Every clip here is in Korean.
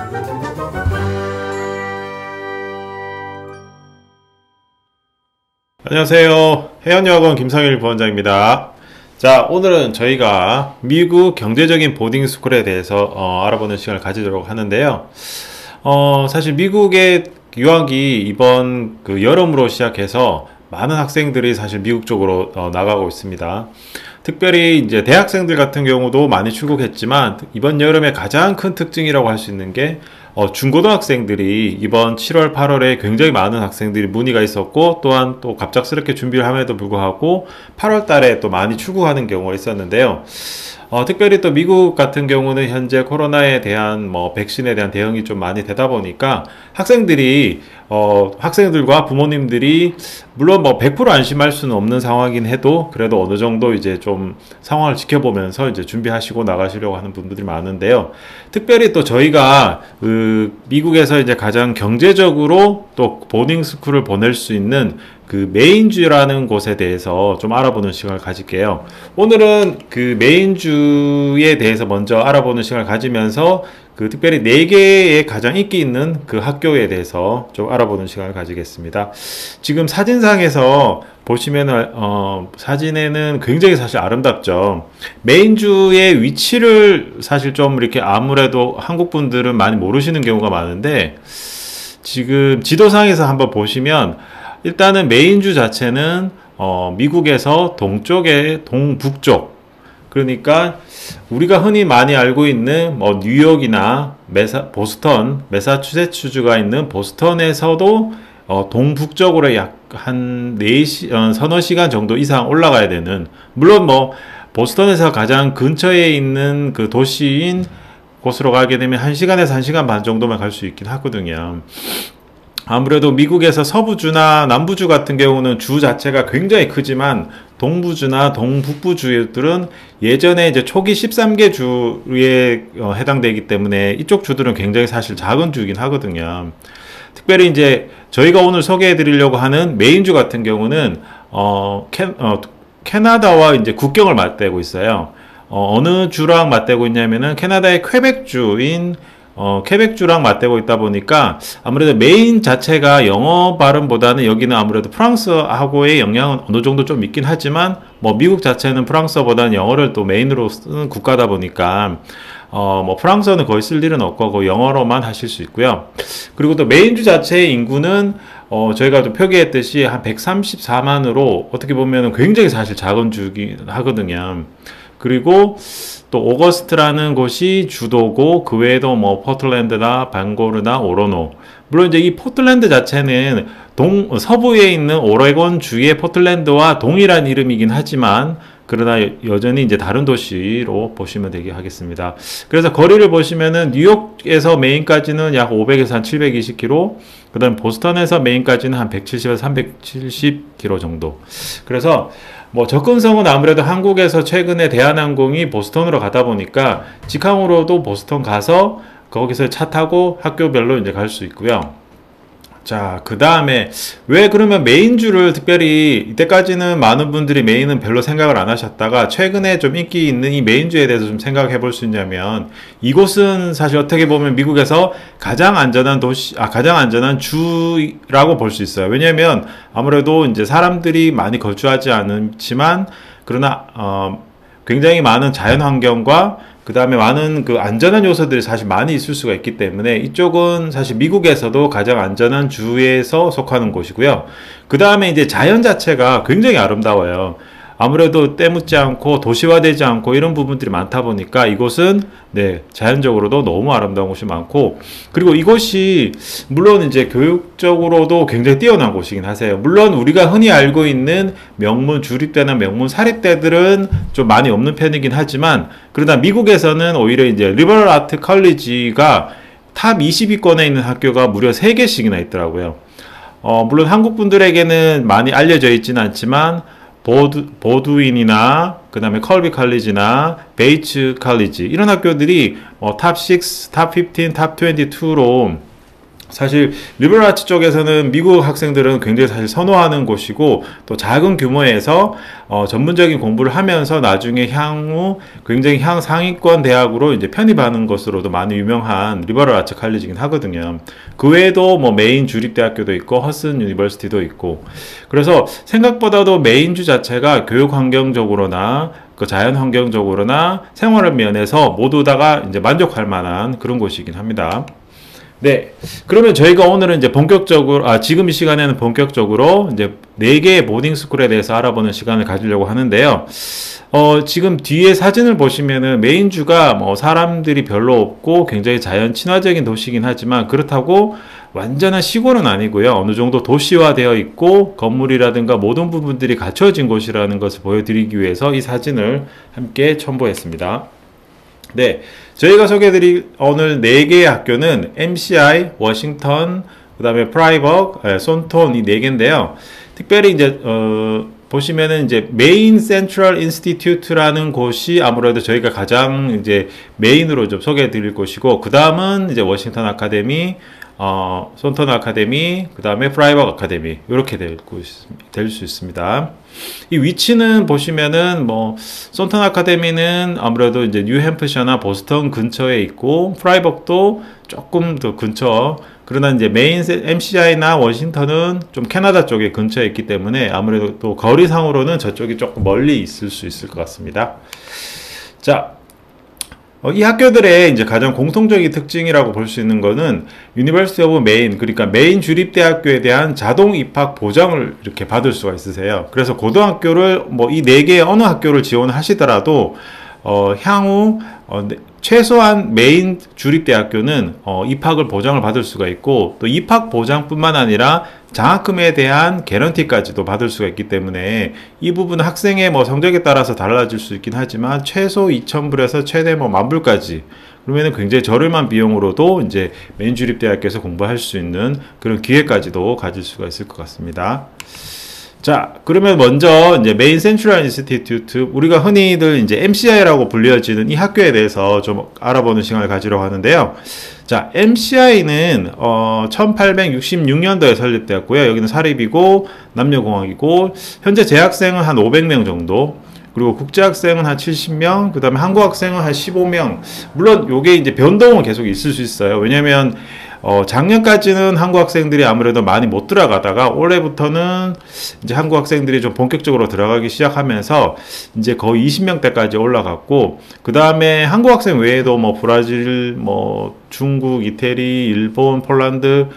안녕하세요. 해안여학원 김상일 부원장입니다. 자, 오늘은 저희가 미국 경제적인 보딩스쿨에 대해서 알아보는 시간을 가지도록 하는데요. 사실 미국의 유학이 이번 여름으로 시작해서 많은 학생들이 사실 미국 쪽으로 나가고 있습니다. 특별히 이제 대학생들 같은 경우도 많이 출국했지만 이번 여름의 가장 큰 특징이라고 할 수 있는 게 중고등학생들이 이번 7월, 8월에 굉장히 많은 학생들이 문의가 있었고, 또한 또 갑작스럽게 준비를 함에도 불구하고 8월 달에 또 많이 출국하는 경우가 있었는데요. 특별히 또 미국 같은 경우는 현재 코로나에 대한 백신에 대한 대응이 좀 많이 되다 보니까 학생들과 부모님들이 물론 100% 안심할 수는 없는 상황이긴 해도 그래도 어느 정도 이제 좀 상황을 지켜보면서 이제 준비하시고 나가시려고 하는 분들이 많은데요. 특별히 또 저희가 미국에서 이제 가장 경제적으로 또 보딩스쿨을 보낼 수 있는 메인주라는 곳에 대해서 좀 알아보는 시간을 가질게요. 오늘은 메인주에 대해서 먼저 알아보는 시간을 가지면서 특별히 4개의 가장 인기 있는 학교에 대해서 좀 알아보는 시간을 가지겠습니다. 지금 사진상에서 보시면은 사진에는 굉장히 사실 아름답죠. 메인주의 위치를 사실 좀 이렇게 아무래도 한국 분들은 많이 모르시는 경우가 많은데, 지금 지도상에서 한번 보시면 일단은 메인주 자체는 미국에서 동북쪽, 그러니까 우리가 흔히 많이 알고 있는 뉴욕이나 보스턴, 매사추세츠주가 있는 보스턴에서도 동북쪽으로 약 한 4시, 서너 시간 정도 이상 올라가야 되는, 물론 보스턴에서 가장 근처에 있는 도시인 곳으로 가게 되면 1시간에서 1시간 반 정도만 갈 수 있긴 하거든요. 아무래도 미국에서 서부주나 남부주 같은 경우는 주 자체가 굉장히 크지만 동부주나 동북부주들은 예전에 이제 초기 13개 주에 해당되기 때문에 이쪽 주들은 굉장히 사실 작은 주이긴 하거든요. 특별히 이제 저희가 오늘 소개해 드리려고 하는 메인주 같은 경우는 캐나다와 이제 국경을 맞대고 있어요. 어느 주랑 맞대고 있냐면은 캐나다의 퀘벡주인 퀘벡주랑 맞대고 있다 보니까 아무래도 메인 자체가 영어 발음보다는 여기는 아무래도 프랑스하고의 영향은 어느 정도 좀 있긴 하지만 미국 자체는 프랑스어보다는 영어를 또 메인으로 쓰는 국가다 보니까 프랑스어는 거의 쓸 일은 없고 영어로만 하실 수 있고요. 그리고 또 메인주 자체의 인구는 저희가 또 표기했듯이 한 134만으로 어떻게 보면 굉장히 사실 작은 주긴 하거든요. 그리고 또 오거스트라는 곳이 주도고 그 외에도 포틀랜드나 반고르나 오로노, 물론 이제 이 포틀랜드 자체는 서부에 있는 오레곤 주의 포틀랜드와 동일한 이름이긴 하지만 그러나 여전히 이제 다른 도시로 보시면 되게 하겠습니다. 그래서 거리를 보시면은 뉴욕에서 메인까지는 약 500에서 한 720km, 그 다음 보스턴에서 메인까지는 한 170에서 370km 정도. 그래서 접근성은 아무래도 한국에서 최근에 대한항공이 보스턴으로 가다 보니까 직항으로도 보스턴 가서 거기서 차 타고 학교별로 이제 갈 수 있고요. 자, 그 다음에 왜 그러면 메인주를 특별히 이때까지는 많은 분들이 메인은 별로 생각을 안 하셨다가 최근에 좀 인기 있는 이 메인주에 대해서 좀 생각해 볼 수 있냐면, 이곳은 사실 어떻게 보면 미국에서 가장 안전한 가장 안전한 주라고 볼 수 있어요. 왜냐하면 아무래도 이제 사람들이 많이 거주하지 않지만 그러나 굉장히 많은 자연 환경과 그 다음에 많은 안전한 요소들이 사실 많이 있을 수가 있기 때문에 이쪽은 사실 미국에서도 가장 안전한 주에서 속하는 곳이고요. 그 다음에 이제 자연 자체가 굉장히 아름다워요. 아무래도 때묻지 않고 도시화되지 않고 이런 부분들이 많다 보니까 이곳은 자연적으로도 너무 아름다운 곳이 많고, 그리고 이곳이 물론 이제 교육적으로도 굉장히 뛰어난 곳이긴 하세요. 물론 우리가 흔히 알고 있는 명문 주립대나 명문 사립대들은 좀 많이 없는 편이긴 하지만, 그러나 미국에서는 오히려 이제 리버럴 아트 컬리지가 탑 20위권에 있는 학교가 무려 3개씩이나 있더라고요. 물론 한국 분들에게는 많이 알려져 있지는 않지만 보드윈이나 그 다음에 컬비 칼리지나 베이츠 칼리지 이런 학교들이 탑 6, 탑 15, 탑 22로 사실 리버럴 아츠 쪽에서는 미국 학생들은 굉장히 사실 선호하는 곳이고 또 작은 규모에서 전문적인 공부를 하면서 나중에 향후 굉장히 상위권 대학으로 이제 편입하는 것으로도 많이 유명한 리버럴 아츠 칼리지긴 하거든요. 그 외에도 뭐 메인 주립대학교도 있고 허슨 유니버시티도 있고, 그래서 생각보다도 메인주 자체가 교육 환경적으로나 그 자연 환경적으로나 생활을 면에서 모두 다가 이제 만족할 만한 그런 곳이긴 합니다. 네. 그러면 저희가 오늘은 이제 본격적으로, 지금 이 시간에는 본격적으로 이제 4개의 보딩스쿨에 대해서 알아보는 시간을 가지려고 하는데요. 지금 뒤에 사진을 보시면은 메인주가 뭐 사람들이 별로 없고 굉장히 자연 친화적인 도시이긴 하지만 그렇다고 완전한 시골은 아니고요. 어느 정도 도시화되어 있고 건물이라든가 모든 부분들이 갖춰진 곳이라는 것을 보여드리기 위해서 이 사진을 함께 첨부했습니다. 네, 저희가 소개해드릴 오늘 4개의 학교는 MCI, 워싱턴, 그 다음에 프라이버그, 손톤 이 4개인데요. 특별히 이제 보시면은 이제 메인 센트럴 인스티튜트라는 곳이 아무래도 저희가 가장 이제 메인으로 좀 소개해드릴 곳이고, 그 다음은 이제 워싱턴 아카데미, 손턴 아카데미, 그 다음에 프라이버그 아카데미 이렇게 될 수 있습니다. 이 위치는 보시면은 뭐 손턴 아카데미는 아무래도 이제 뉴햄프셔나 보스턴 근처에 있고 프라이버그도 조금 더 근처, 그러나 이제 메인 MCI나 워싱턴은 좀 캐나다 쪽에 근처에 있기 때문에 아무래도 또 거리상으로는 저쪽이 조금 멀리 있을 수 있을 것 같습니다. 자, 이 학교들의 이제 가장 공통적인 특징이라고 볼 수 있는 거는 유니버시티 오브 메인, 그러니까 메인 주립대학교에 대한 자동 입학 보장을 이렇게 받을 수가 있으세요. 그래서 고등학교를 뭐 이 4개의 어느 학교를 지원하시더라도 향후 최소한 메인 주립대학교는 입학을 보장을 받을 수가 있고, 또 입학 보장뿐만 아니라 장학금에 대한 개런티까지도 받을 수가 있기 때문에 이 부분은 학생의 뭐 성적에 따라서 달라질 수 있긴 하지만 최소 2,000불에서 최대 뭐 10,000불까지, 그러면은 굉장히 저렴한 비용으로도 이제 메인 주립대학교에서 공부할 수 있는 그런 기회까지도 가질 수가 있을 것 같습니다. 자, 그러면 먼저 이제 메인 센트럴 인스티튜트, 우리가 흔히들 이제 MCI라고 불려지는 이 학교에 대해서 좀 알아보는 시간을 가지려고 하는데요. 자, MCI는 1866년도에 설립되었고요. 여기는 사립이고 남녀공학이고 현재 재학생은 한 500명 정도, 그리고 국제학생은 한 70명, 그 다음에 한국학생은 한 15명. 물론 요게 이제 변동은 계속 있을 수 있어요. 왜냐면 작년까지는 한국 학생들이 아무래도 많이 못 들어가다가 올해부터는 이제 한국 학생들이 좀 본격적으로 들어가기 시작하면서 이제 거의 20명대까지 올라갔고, 그 다음에 한국 학생 외에도 뭐 브라질, 뭐 중국, 이태리, 일본, 폴란드,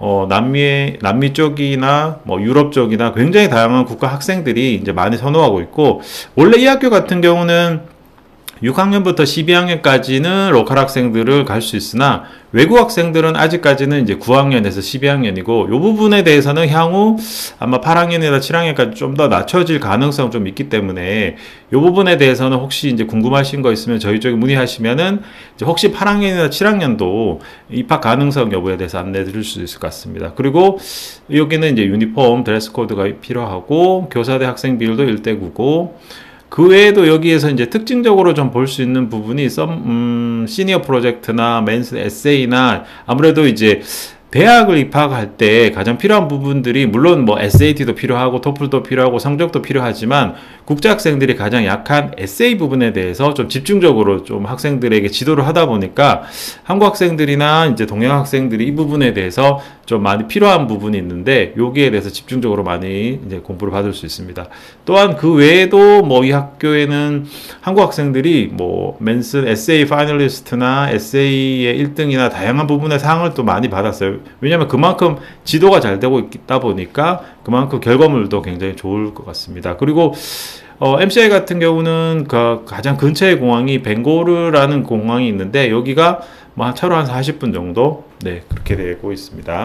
남미 쪽이나 뭐 유럽 쪽이나 굉장히 다양한 국가 학생들이 이제 많이 선호하고 있고, 원래 이 학교 같은 경우는 6학년부터 12학년까지는 로컬 학생들을 갈 수 있으나 외국 학생들은 아직까지는 이제 9학년에서 12학년이고, 이 부분에 대해서는 향후 아마 8학년이나 7학년까지 좀 더 낮춰질 가능성 좀 있기 때문에 이 부분에 대해서는 혹시 이제 궁금하신 거 있으면 저희 쪽에 문의하시면은 이제 혹시 8학년이나 7학년도 입학 가능성 여부에 대해서 안내 드릴 수 있을 것 같습니다. 그리고 여기는 이제 유니폼 드레스 코드가 필요하고 교사대 학생 비율도 1대9고, 그 외에도 여기에서 이제 특징적으로 좀 볼 수 있는 부분이 시니어 프로젝트나 맨스 에세이나, 아무래도 이제 대학을 입학할 때 가장 필요한 부분들이 물론 뭐 SAT도 필요하고 토플도 필요하고 성적도 필요하지만 국제학생들이 가장 약한 에세이 부분에 대해서 좀 집중적으로 좀 학생들에게 지도를 하다 보니까 한국 학생들이나 이제 동양 학생들이 이 부분에 대해서 좀 많이 필요한 부분이 있는데 여기에 대해서 집중적으로 많이 이제 공부를 받을 수 있습니다. 또한 그 외에도 뭐 이 학교에는 한국 학생들이 뭐 맨슨 에세이 파이널리스트나 에세이의 1등이나 다양한 부분의 상을 또 많이 받았어요. 왜냐하면 그만큼 지도가 잘 되고 있다 보니까 그만큼 결과물도 굉장히 좋을 것 같습니다. 그리고 MCI 같은 경우는 그 가장 근처의 공항이 벵고르라는 공항이 있는데 여기가 뭐 차로 한 40분 정도 그렇게 되고 있습니다.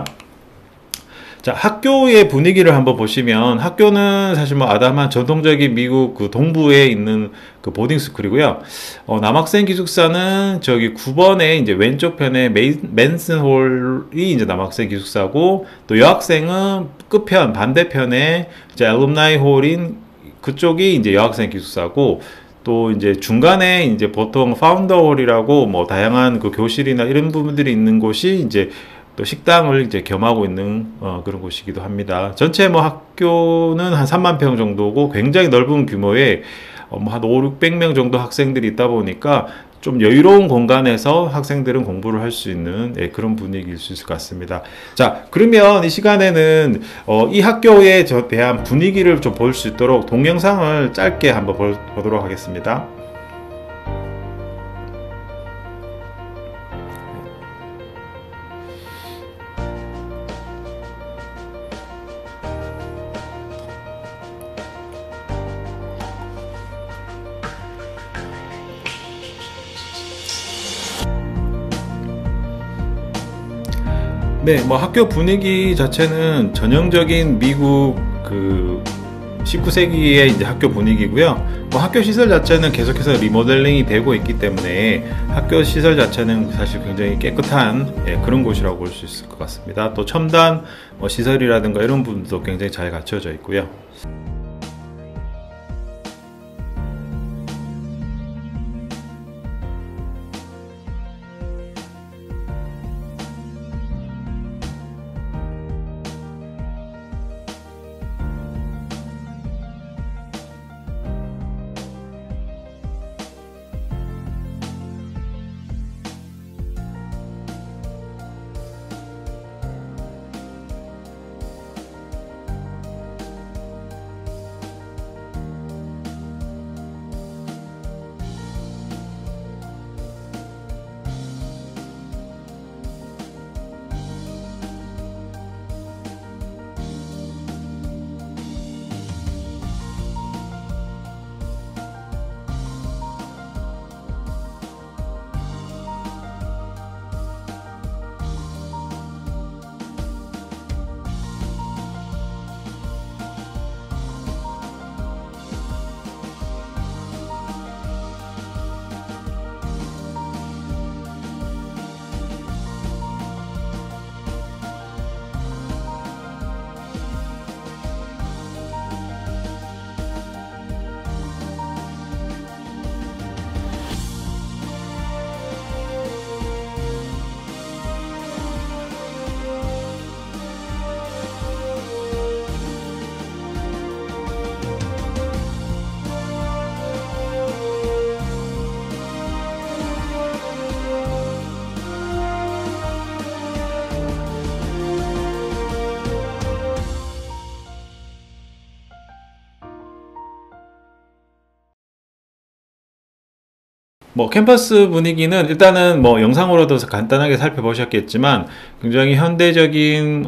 자, 학교의 분위기를 한번 보시면 학교는 사실 뭐 아담한 전통적인 미국 그 동부에 있는 그 보딩 스쿨이고요. 남학생 기숙사는 저기 9번에 이제 왼쪽 편에 맨슨 홀이 이제 남학생 기숙사고, 또 여학생은 끝편 반대편에 이제 알룸나이 홀인 그쪽이 이제 여학생 기숙사고, 또 이제 중간에 이제 보통 파운더 홀이라고 뭐 다양한 그 교실이나 이런 부분들이 있는 곳이 이제 또 식당을 이제 겸하고 있는 그런 곳이기도 합니다. 전체 뭐 학교는 한 3만 평 정도고 굉장히 넓은 규모의 한 5, 600명 정도 학생들이 있다 보니까 좀 여유로운 공간에서 학생들은 공부를 할 수 있는 그런 분위기일 수 있을 것 같습니다. 자, 그러면 이 시간에는 이 학교에 대한 분위기를 좀 볼 수 있도록 동영상을 짧게 한번 보도록 하겠습니다. 네, 뭐 학교 분위기 자체는 전형적인 미국 그 19세기의 이제 학교 분위기고요. 뭐 학교 시설 자체는 계속해서 리모델링이 되고 있기 때문에 학교 시설 자체는 사실 굉장히 깨끗한 그런 곳이라고 볼 수 있을 것 같습니다. 또 첨단 시설이라든가 이런 부분도 굉장히 잘 갖춰져 있고요. 뭐 캠퍼스 분위기는 일단은 뭐 영상으로도 간단하게 살펴보셨겠지만 굉장히 현대적인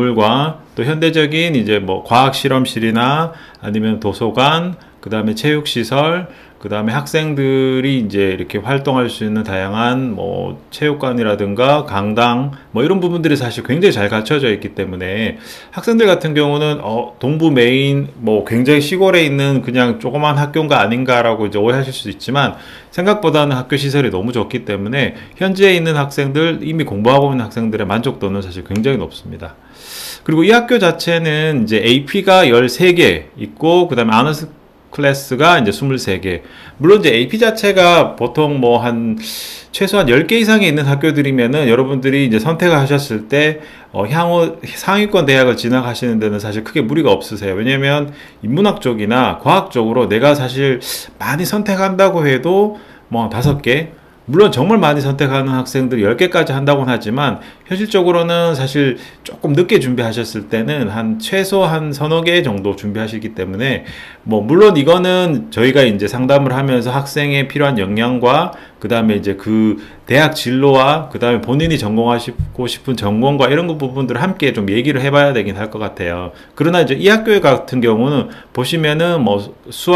건물과 또 현대적인 이제 뭐 과학 실험실이나 아니면 도서관, 그 다음에 체육시설, 그 다음에 학생들이 이제 이렇게 활동할 수 있는 다양한 뭐 체육관이라든가 강당 뭐 이런 부분들이 사실 굉장히 잘 갖춰져 있기 때문에 학생들 같은 경우는 동부 메인 뭐 굉장히 시골에 있는 그냥 조그만 학교인가 아닌가라고 이제 오해하실 수 있지만 생각보다는 학교 시설이 너무 좋기 때문에 현지에 있는 학생들, 이미 공부하고 있는 학생들의 만족도는 사실 굉장히 높습니다. 그리고 이 학교 자체는 이제 AP가 13개 있고 그 다음에 아너스 클래스가 이제 23개. 물론 이제 AP 자체가 보통 뭐 한 최소한 10개 이상에 있는 학교들이면은 여러분들이 이제 선택하셨을 때 향후 상위권 대학을 진학하시는 데는 사실 크게 무리가 없으세요. 왜냐면 인문학 쪽이나 과학 쪽으로 내가 사실 많이 선택한다고 해도 뭐 5개, 물론 정말 많이 선택하는 학생들이 10개까지 한다고는 하지만 현실적으로는 사실 조금 늦게 준비하셨을 때는 한 최소 한 서너 개 정도 준비하시기 때문에 뭐 물론 이거는 저희가 이제 상담을 하면서 학생에 필요한 역량과 그 다음에 이제 그 대학 진로와 그 다음에 본인이 전공하고 싶은 전공과 이런 부분들을 함께 좀 얘기를 해봐야 되긴 할 것 같아요. 그러나 이제 이 학교 같은 경우는 보시면은 뭐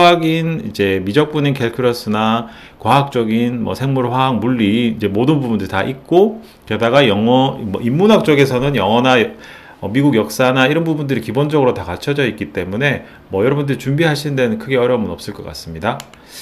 수학인 이제 미적분인 캘큘러스나 과학적인 뭐 생물, 화학, 물리 이제 모든 부분들이 다 있고 게다가 영어, 뭐 인문학 쪽에서는 영어나 미국 역사나 이런 부분들이 기본적으로 다 갖춰져 있기 때문에 뭐 여러분들이 준비하시는 데는 크게 어려움은 없을 것 같습니다.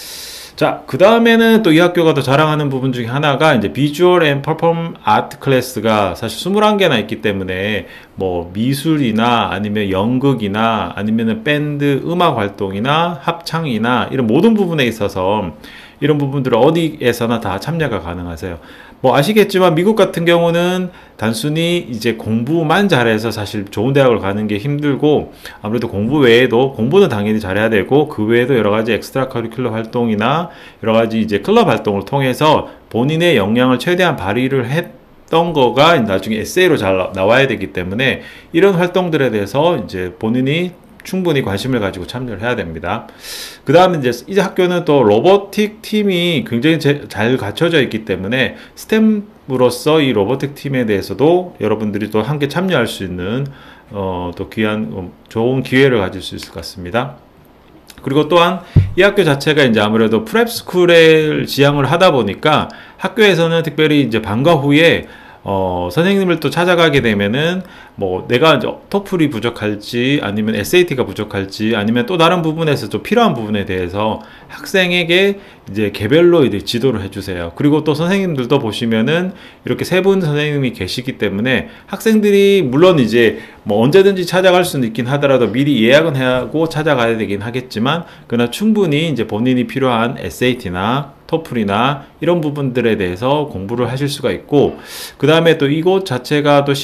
자, 그 다음에는 또 이 학교가 더 자랑하는 부분 중에 하나가 이제 비주얼 앤 퍼폼 아트 클래스가 사실 21개나 있기 때문에 뭐 미술이나 아니면 연극이나 아니면 밴드 음악 활동이나 합창이나 이런 모든 부분에 있어서 이런 부분들을 어디에서나 다 참여가 가능하세요. 뭐 아시겠지만 미국 같은 경우는 단순히 이제 공부만 잘해서 사실 좋은 대학을 가는 게 힘들고, 아무래도 공부 외에도 공부는 당연히 잘해야 되고, 그 외에도 여러 가지 엑스트라 커리큘러 활동이나 여러 가지 이제 클럽 활동을 통해서 본인의 역량을 최대한 발휘를 했던 거가 나중에 에세이로 잘 나와야 되기 때문에, 이런 활동들에 대해서 이제 본인이 충분히 관심을 가지고 참여를 해야 됩니다. 그 다음에 이제 학교는 또 로보틱 팀이 굉장히 잘 갖춰져 있기 때문에 스템으로서 이 로보틱 팀에 대해서도 여러분들이 또 함께 참여할 수 있는 또 귀한 좋은 기회를 가질 수 있을 것 같습니다. 그리고 또한 이 학교 자체가 이제 아무래도 프랩스쿨을 지향을 하다 보니까 학교에서는 특별히 이제 방과 후에 선생님을 또 찾아가게 되면은 뭐 내가 토플이 부족할지 아니면 SAT가 부족할지 아니면 또 다른 부분에서 좀 필요한 부분에 대해서 학생에게 이제 개별로 이제 지도를 해주세요. 그리고 또 선생님들도 보시면은 이렇게 세 분 선생님이 계시기 때문에 학생들이 물론 이제 뭐 언제든지 찾아갈 수는 있긴 하더라도 미리 예약은 하고 찾아가야 되긴 하겠지만, 그러나 충분히 이제 본인이 필요한 SAT나 토플이나 이런 부분들에 대해서 공부를 하실 수가 있고, 그 다음에 또 이곳 자체가 또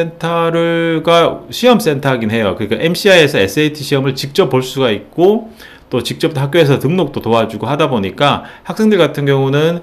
시험센터긴 해요. 그러니까 MCI에서 SAT 시험을 직접 볼 수가 있고, 또 직접 학교에서 등록도 도와주고 하다 보니까 학생들 같은 경우는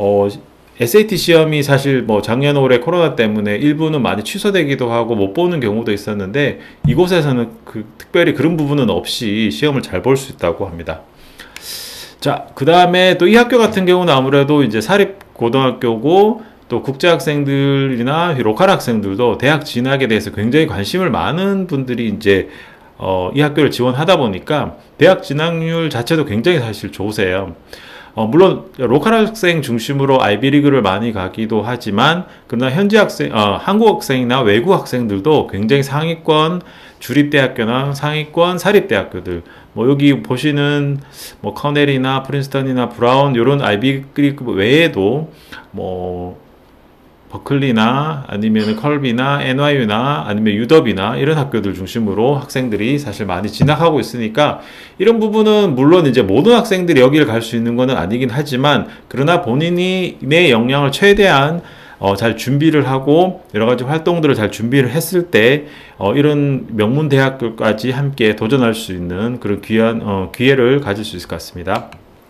SAT 시험이 사실 뭐 작년 올해 코로나 때문에 일부는 많이 취소되기도 하고 못 보는 경우도 있었는데, 이곳에서는 특별히 그런 부분은 없이 시험을 잘 볼 수 있다고 합니다. 자, 그 다음에 또 이 학교 같은 경우는 아무래도 이제 사립 고등학교고, 또 국제 학생들이나 로컬 학생들도 대학 진학에 대해서 굉장히 관심을 많은 분들이 이제 이 학교를 지원하다 보니까 대학 진학률 자체도 굉장히 사실 좋으세요. 물론 로컬 학생 중심으로 아이비리그를 많이 가기도 하지만, 그러나 현지 한국 학생이나 외국 학생들도 굉장히 상위권 주립대학교나 상위권 사립대학교들, 뭐 여기 보시는 뭐 커넬이나 프린스턴이나 브라운 이런 아이비리그 외에도 뭐 버클리나 아니면 컬비나 NYU나 아니면 유더비나 이런 학교들 중심으로 학생들이 사실 많이 진학하고 있으니까, 이런 부분은 물론 이제 모든 학생들이 여기를 갈 수 있는 것은 아니긴 하지만, 그러나 본인이 내 역량을 최대한 잘 준비를 하고 여러 가지 활동들을 잘 준비를 했을 때 이런 명문 대학교까지 함께 도전할 수 있는 그런 귀한 기회를 가질 수 있을 것 같습니다.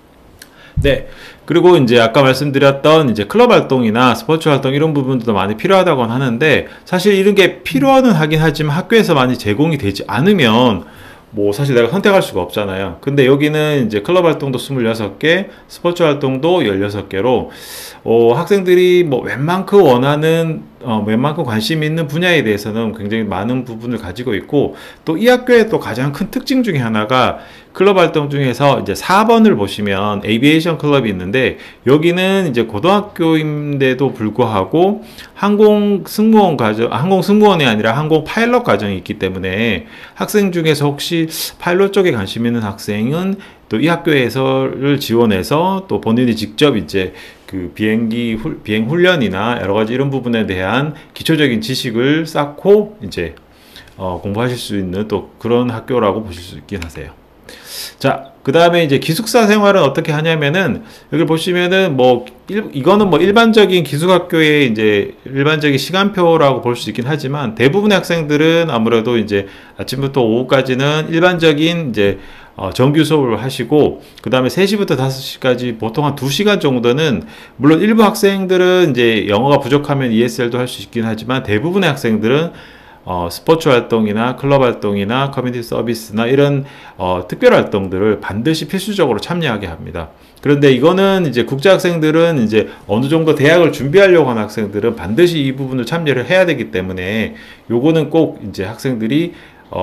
네. 그리고 이제 아까 말씀드렸던 이제 클럽 활동이나 스포츠 활동 이런 부분도 많이 필요하다고 하는데, 사실 이런 게 필요는 하긴 하지만 학교에서 많이 제공이 되지 않으면 뭐 사실 내가 선택할 수가 없잖아요. 근데 여기는 이제 클럽 활동도 26개, 스포츠 활동도 16개로 학생들이 뭐 웬만큼 원하는 웬만큼 관심 있는 분야에 대해서는 굉장히 많은 부분을 가지고 있고, 또 이 학교의 또 가장 큰 특징 중에 하나가 클럽 활동 중에서 이제 4번을 보시면 에이비에이션 클럽이 있는데, 여기는 이제 고등학교인데도 불구하고 항공 승무원이 아니라 항공 파일럿 과정이 있기 때문에, 학생 중에서 혹시 파일럿 쪽에 관심 있는 학생은 또 이 학교에서를 지원해서 또 본인이 직접 이제 그 비행 훈련이나 여러 가지 이런 부분에 대한 기초적인 지식을 쌓고 이제 공부하실 수 있는 또 그런 학교라고 보실 수 있긴 하세요. 자, 그 다음에 이제 기숙사 생활은 어떻게 하냐면은, 여기 보시면은 이거는 뭐 일반적인 기숙학교의 이제 일반적인 시간표라고 볼 수 있긴 하지만, 대부분의 학생들은 아무래도 이제 아침부터 오후까지는 일반적인 이제 정규 수업을 하시고, 그 다음에 3시부터 5시까지 보통 한 2시간 정도는, 물론 일부 학생들은 이제 영어가 부족하면 ESL도 할 수 있긴 하지만, 대부분의 학생들은 스포츠 활동이나 클럽 활동이나 커뮤니티 서비스나 이런 특별 활동들을 반드시 필수적으로 참여하게 합니다. 그런데 이거는 이제 국제 학생들은 이제 어느 정도 대학을 준비하려고 하는 학생들은 반드시 이 부분을 참여를 해야 되기 때문에, 요거는 꼭 이제 학생들이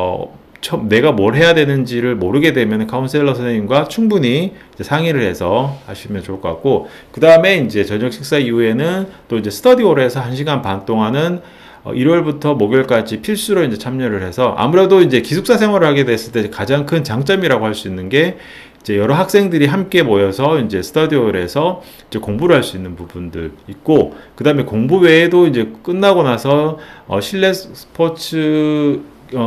내가 뭘 해야 되는지를 모르게 되면 카운셀러 선생님과 충분히 이제 상의를 해서 하시면 좋을 것 같고, 그 다음에 이제 저녁 식사 이후에는 또 이제 스터디홀에서 1시간 반 동안은 일요일부터 목요일까지 필수로 이제 참여를 해서, 아무래도 이제 기숙사 생활을 하게 됐을 때 가장 큰 장점이라고 할 수 있는 게 이제 여러 학생들이 함께 모여서 이제 스터디홀에서 이제 공부를 할 수 있는 부분들 있고, 그 다음에 공부 외에도 이제 끝나고 나서 실내 스포츠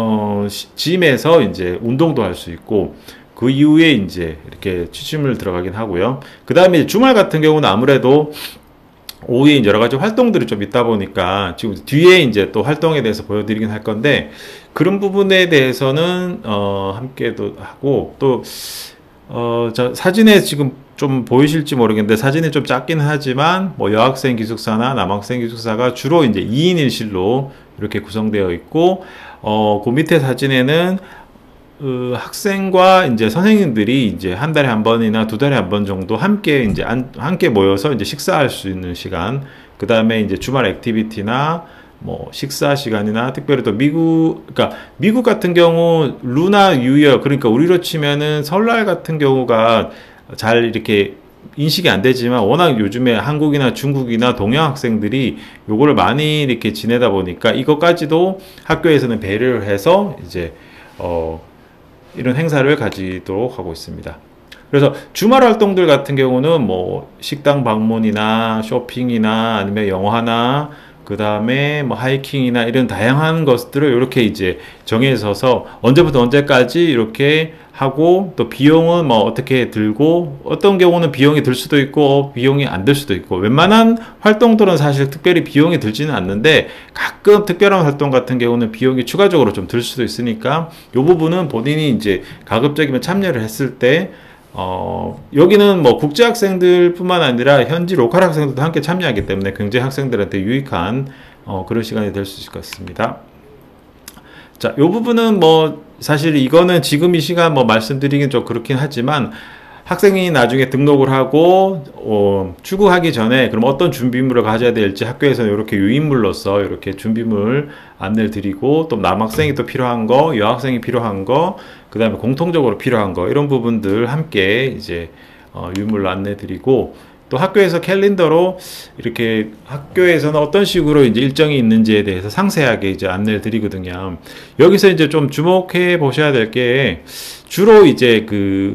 짐에서 이제 운동도 할 수 있고, 그 이후에 이제 이렇게 취침을 들어가긴 하고요. 그 다음에 주말 같은 경우는 아무래도 오후에 이제 여러 가지 활동들이 좀 있다 보니까 지금 뒤에 이제 또 활동에 대해서 보여드리긴 할 건데 그런 부분에 대해서는 함께도 하고 또 저 사진에 지금 좀 보이실지 모르겠는데 사진이 좀 작긴 하지만 뭐 여학생 기숙사나 남학생 기숙사가 주로 이제 2인 1실로 이렇게 구성되어 있고 그 밑에 사진에는 학생과 이제 선생님들이 이제 한 달에 한 번이나 두 달에 한 번 정도 함께 이제 함께 모여서 이제 식사할 수 있는 시간, 그 다음에 이제 주말 액티비티나 뭐 식사 시간이나 특별히 또 그러니까 미국 같은 경우 루나 뉴이어, 그러니까 우리로 치면은 설날 같은 경우가 잘 이렇게 인식이 안 되지만 워낙 요즘에 한국이나 중국이나 동양 학생들이 요거를 많이 이렇게 지내다 보니까 이것까지도 학교에서는 배려를 해서 이제 이런 행사를 가지도록 하고 있습니다. 그래서 주말 활동들 같은 경우는 뭐 식당 방문이나 쇼핑이나 아니면 영화나 그 다음에 뭐 하이킹이나 이런 다양한 것들을 이렇게 이제 정해서서 언제부터 언제까지 이렇게 하고 또 비용은 뭐 어떻게 들고 어떤 경우는 비용이 들 수도 있고 비용이 안 들 수도 있고 웬만한 활동들은 사실 특별히 비용이 들지는 않는데 가끔 특별한 활동 같은 경우는 비용이 추가적으로 좀 들 수도 있으니까 이 부분은 본인이 이제 가급적이면 참여를 했을 때 여기는 뭐 국제 학생들 뿐만 아니라 현지 로컬 학생들도 함께 참여하기 때문에 굉장히 학생들한테 유익한 그런 시간이 될 수 있을 것 같습니다. 자, 요 부분은 뭐 사실 이거는 지금 이 시간 뭐 말씀드리긴 좀 그렇긴 하지만 학생이 나중에 등록을 하고 출국하기 전에 그럼 어떤 준비물을 가져야 될지 학교에서는 이렇게 유인물로서 이렇게 준비물 안내를 드리고 또 남학생이 또 필요한 거, 여학생이 필요한 거, 그 다음에 공통적으로 필요한 거 이런 부분들 함께 이제 유인물로 안내 드리고 또 학교에서 캘린더로 이렇게 학교에서는 어떤 식으로 이제 일정이 있는지에 대해서 상세하게 이제 안내를 드리거든요. 여기서 이제 좀 주목해 보셔야 될 게 주로 이제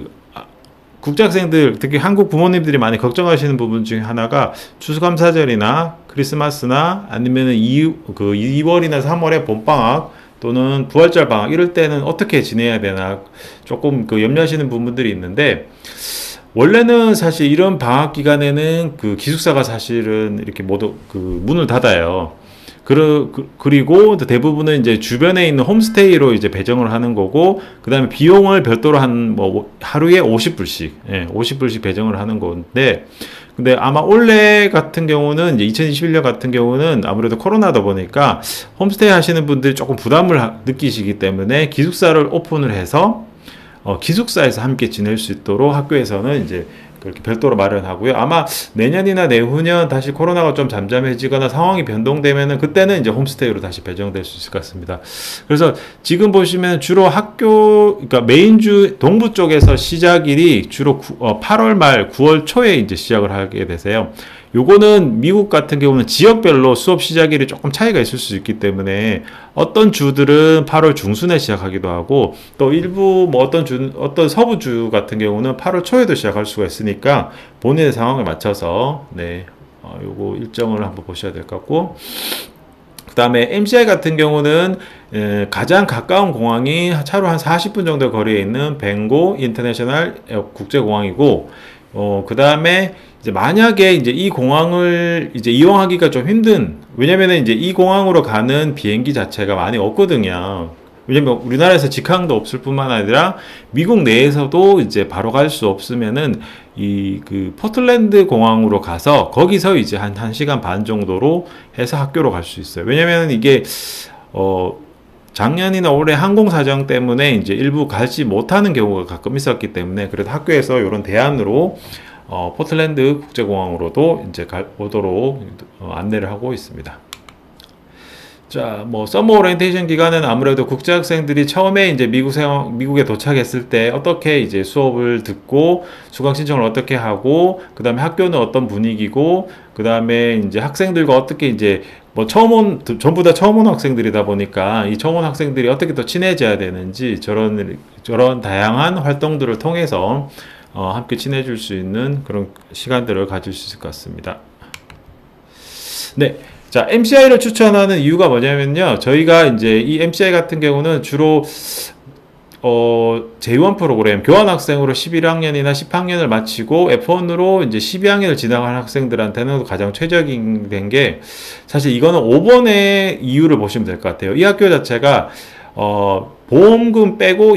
국제학생들 특히 한국 부모님들이 많이 걱정하시는 부분 중에 하나가 추수감사절이나 크리스마스나 아니면은 2월이나 3월에 봄방학 또는 부활절 방학 이럴 때는 어떻게 지내야 되나 조금 염려하시는 부분들이 있는데 원래는 사실 이런 방학 기간에는 기숙사가 사실은 이렇게 모두 문을 닫아요. 그리고 대부분은 이제 주변에 있는 홈스테이로 이제 배정을 하는 거고, 그 다음에 비용을 별도로 하루에 50불씩, 50불씩 배정을 하는 건데, 근데 아마 올해 같은 경우는 이제 2021년 같은 경우는 아무래도 코로나다 보니까 홈스테이 하시는 분들이 조금 부담을 느끼시기 때문에 기숙사를 오픈을 해서 기숙사에서 함께 지낼 수 있도록 학교에서는 이제 그렇게 별도로 마련하고요. 아마 내년이나 내후년 다시 코로나가 좀 잠잠해지거나 상황이 변동되면은 그때는 이제 홈스테이로 다시 배정될 수 있을 것 같습니다. 그래서 지금 보시면 주로 그러니까 메인주 동부 쪽에서 시작일이 주로 8월 말 9월 초에 이제 시작을 하게 되세요. 요거는 미국 같은 경우는 지역별로 수업 시작일이 조금 차이가 있을 수 있기 때문에 어떤 주들은 8월 중순에 시작하기도 하고 또 일부 뭐 어떤 서부주 같은 경우는 8월 초에도 시작할 수가 있으니까 본인의 상황에 맞춰서 요거 일정을 한번 보셔야 될 것 같고, 그 다음에 MCI 같은 경우는 가장 가까운 공항이 차로 한 40분 정도 거리에 있는 벵고 인터내셔널 국제공항이고, 그 다음에 이제 만약에 이제 이 공항을 이제 이용하기가 좀 힘든, 왜냐면은 이제 이 공항으로 가는 비행기 자체가 많이 없거든요. 왜냐면 우리나라에서 직항도 없을 뿐만 아니라 미국 내에서도 이제 바로 갈 수 없으면은 포틀랜드 공항으로 가서 거기서 이제 한 1시간 반 정도로 해서 학교로 갈 수 있어요. 왜냐면 이게 작년이나 올해 항공 사정 때문에 이제 일부 가지 못하는 경우가 가끔 있었기 때문에 그래도 학교에서 이런 대안으로 포틀랜드 국제공항으로도 이제 오도록 안내를 하고 있습니다. 자, 서머 오리엔테이션 기간은 아무래도 국제학생들이 처음에 이제 미국에 도착했을 때 어떻게 이제 수업을 듣고 수강 신청을 어떻게 하고, 그 다음에 학교는 어떤 분위기고, 그 다음에 이제 학생들과 어떻게 이제 전부 다 처음 온 학생들이다 보니까 이 처음 온 학생들이 어떻게 더 친해져야 되는지 저런 다양한 활동들을 통해서 함께 친해질 수 있는 그런 시간들을 가질 수 있을 것 같습니다. 네. 자, MCI를 추천하는 이유가 뭐냐면요. 저희가 이제 이 MCI 같은 경우는 주로 J1 프로그램 교환학생으로 11학년이나 10학년을 마치고 F1으로 이제 12학년을 지나간 학생들한테는 가장 최적인 된 게, 사실 이거는 5번의 이유를 보시면 될 것 같아요. 이 학교 자체가 보험금 빼고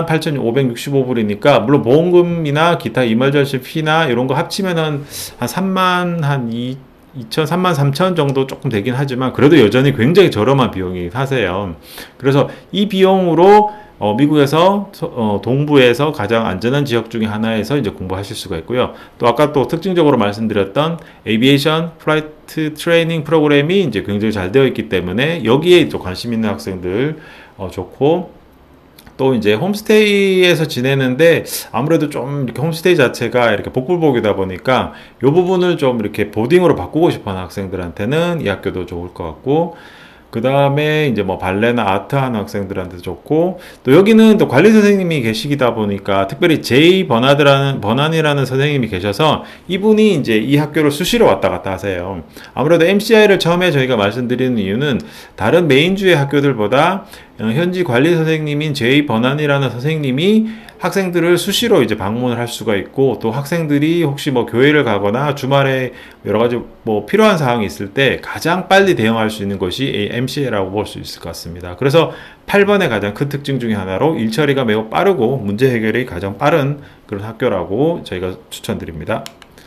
28,565불이니까, 물론 보험금이나 기타 이멀전시 피나 이런 거 합치면은 한 3만 한 2천, 3만 3천 정도 조금 되긴 하지만, 그래도 여전히 굉장히 저렴한 비용이 하세요. 그래서 이 비용으로 미국에서 동부에서 가장 안전한 지역 중에 하나에서 이제 공부하실 수가 있고요. 또 아까 또 특징적으로 말씀드렸던 에이비에이션 플라이트 트레이닝 프로그램이 이제 굉장히 잘 되어 있기 때문에 여기에 또 관심 있는 학생들 좋고, 또 이제 홈스테이에서 지내는데 아무래도 좀 이렇게 홈스테이 자체가 이렇게 복불복이다 보니까 이 부분을 좀 이렇게 보딩으로 바꾸고 싶어 하는 학생들한테는 이 학교도 좋을 것 같고, 그 다음에 이제 뭐 발레나 아트 하는 학생들한테도 좋고, 또 여기는 또 관리 선생님이 계시다 보니까 특별히 제이 버난이라는 선생님이 계셔서 이분이 이제 이 학교를 수시로 왔다 갔다 하세요. 아무래도 MCI를 처음에 저희가 말씀드리는 이유는 다른 메인주의 학교들보다 현지 관리 선생님인 제이 버난이라는 선생님이 학생들을 수시로 이제 방문을 할 수가 있고, 또 학생들이 혹시 뭐 교회를 가거나 주말에 여러 가지 뭐 필요한 사항이 있을 때 가장 빨리 대응할 수 있는 것이 MCA라고 볼 수 있을 것 같습니다. 그래서 8번의 가장 큰 특징 중에 하나로 일처리가 매우 빠르고 문제 해결이 가장 빠른 그런 학교라고 저희가 추천드립니다.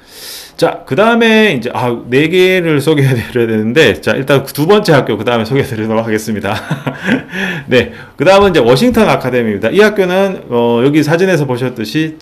자, 그 다음에 이제, 4개를 소개해 드려야 되는데, 자, 일단 두 번째 학교, 그 다음에 소개해 드리도록 하겠습니다. 네. 그 다음은 이제 워싱턴 아카데미입니다. 이 학교는, 여기 사진에서 보셨듯이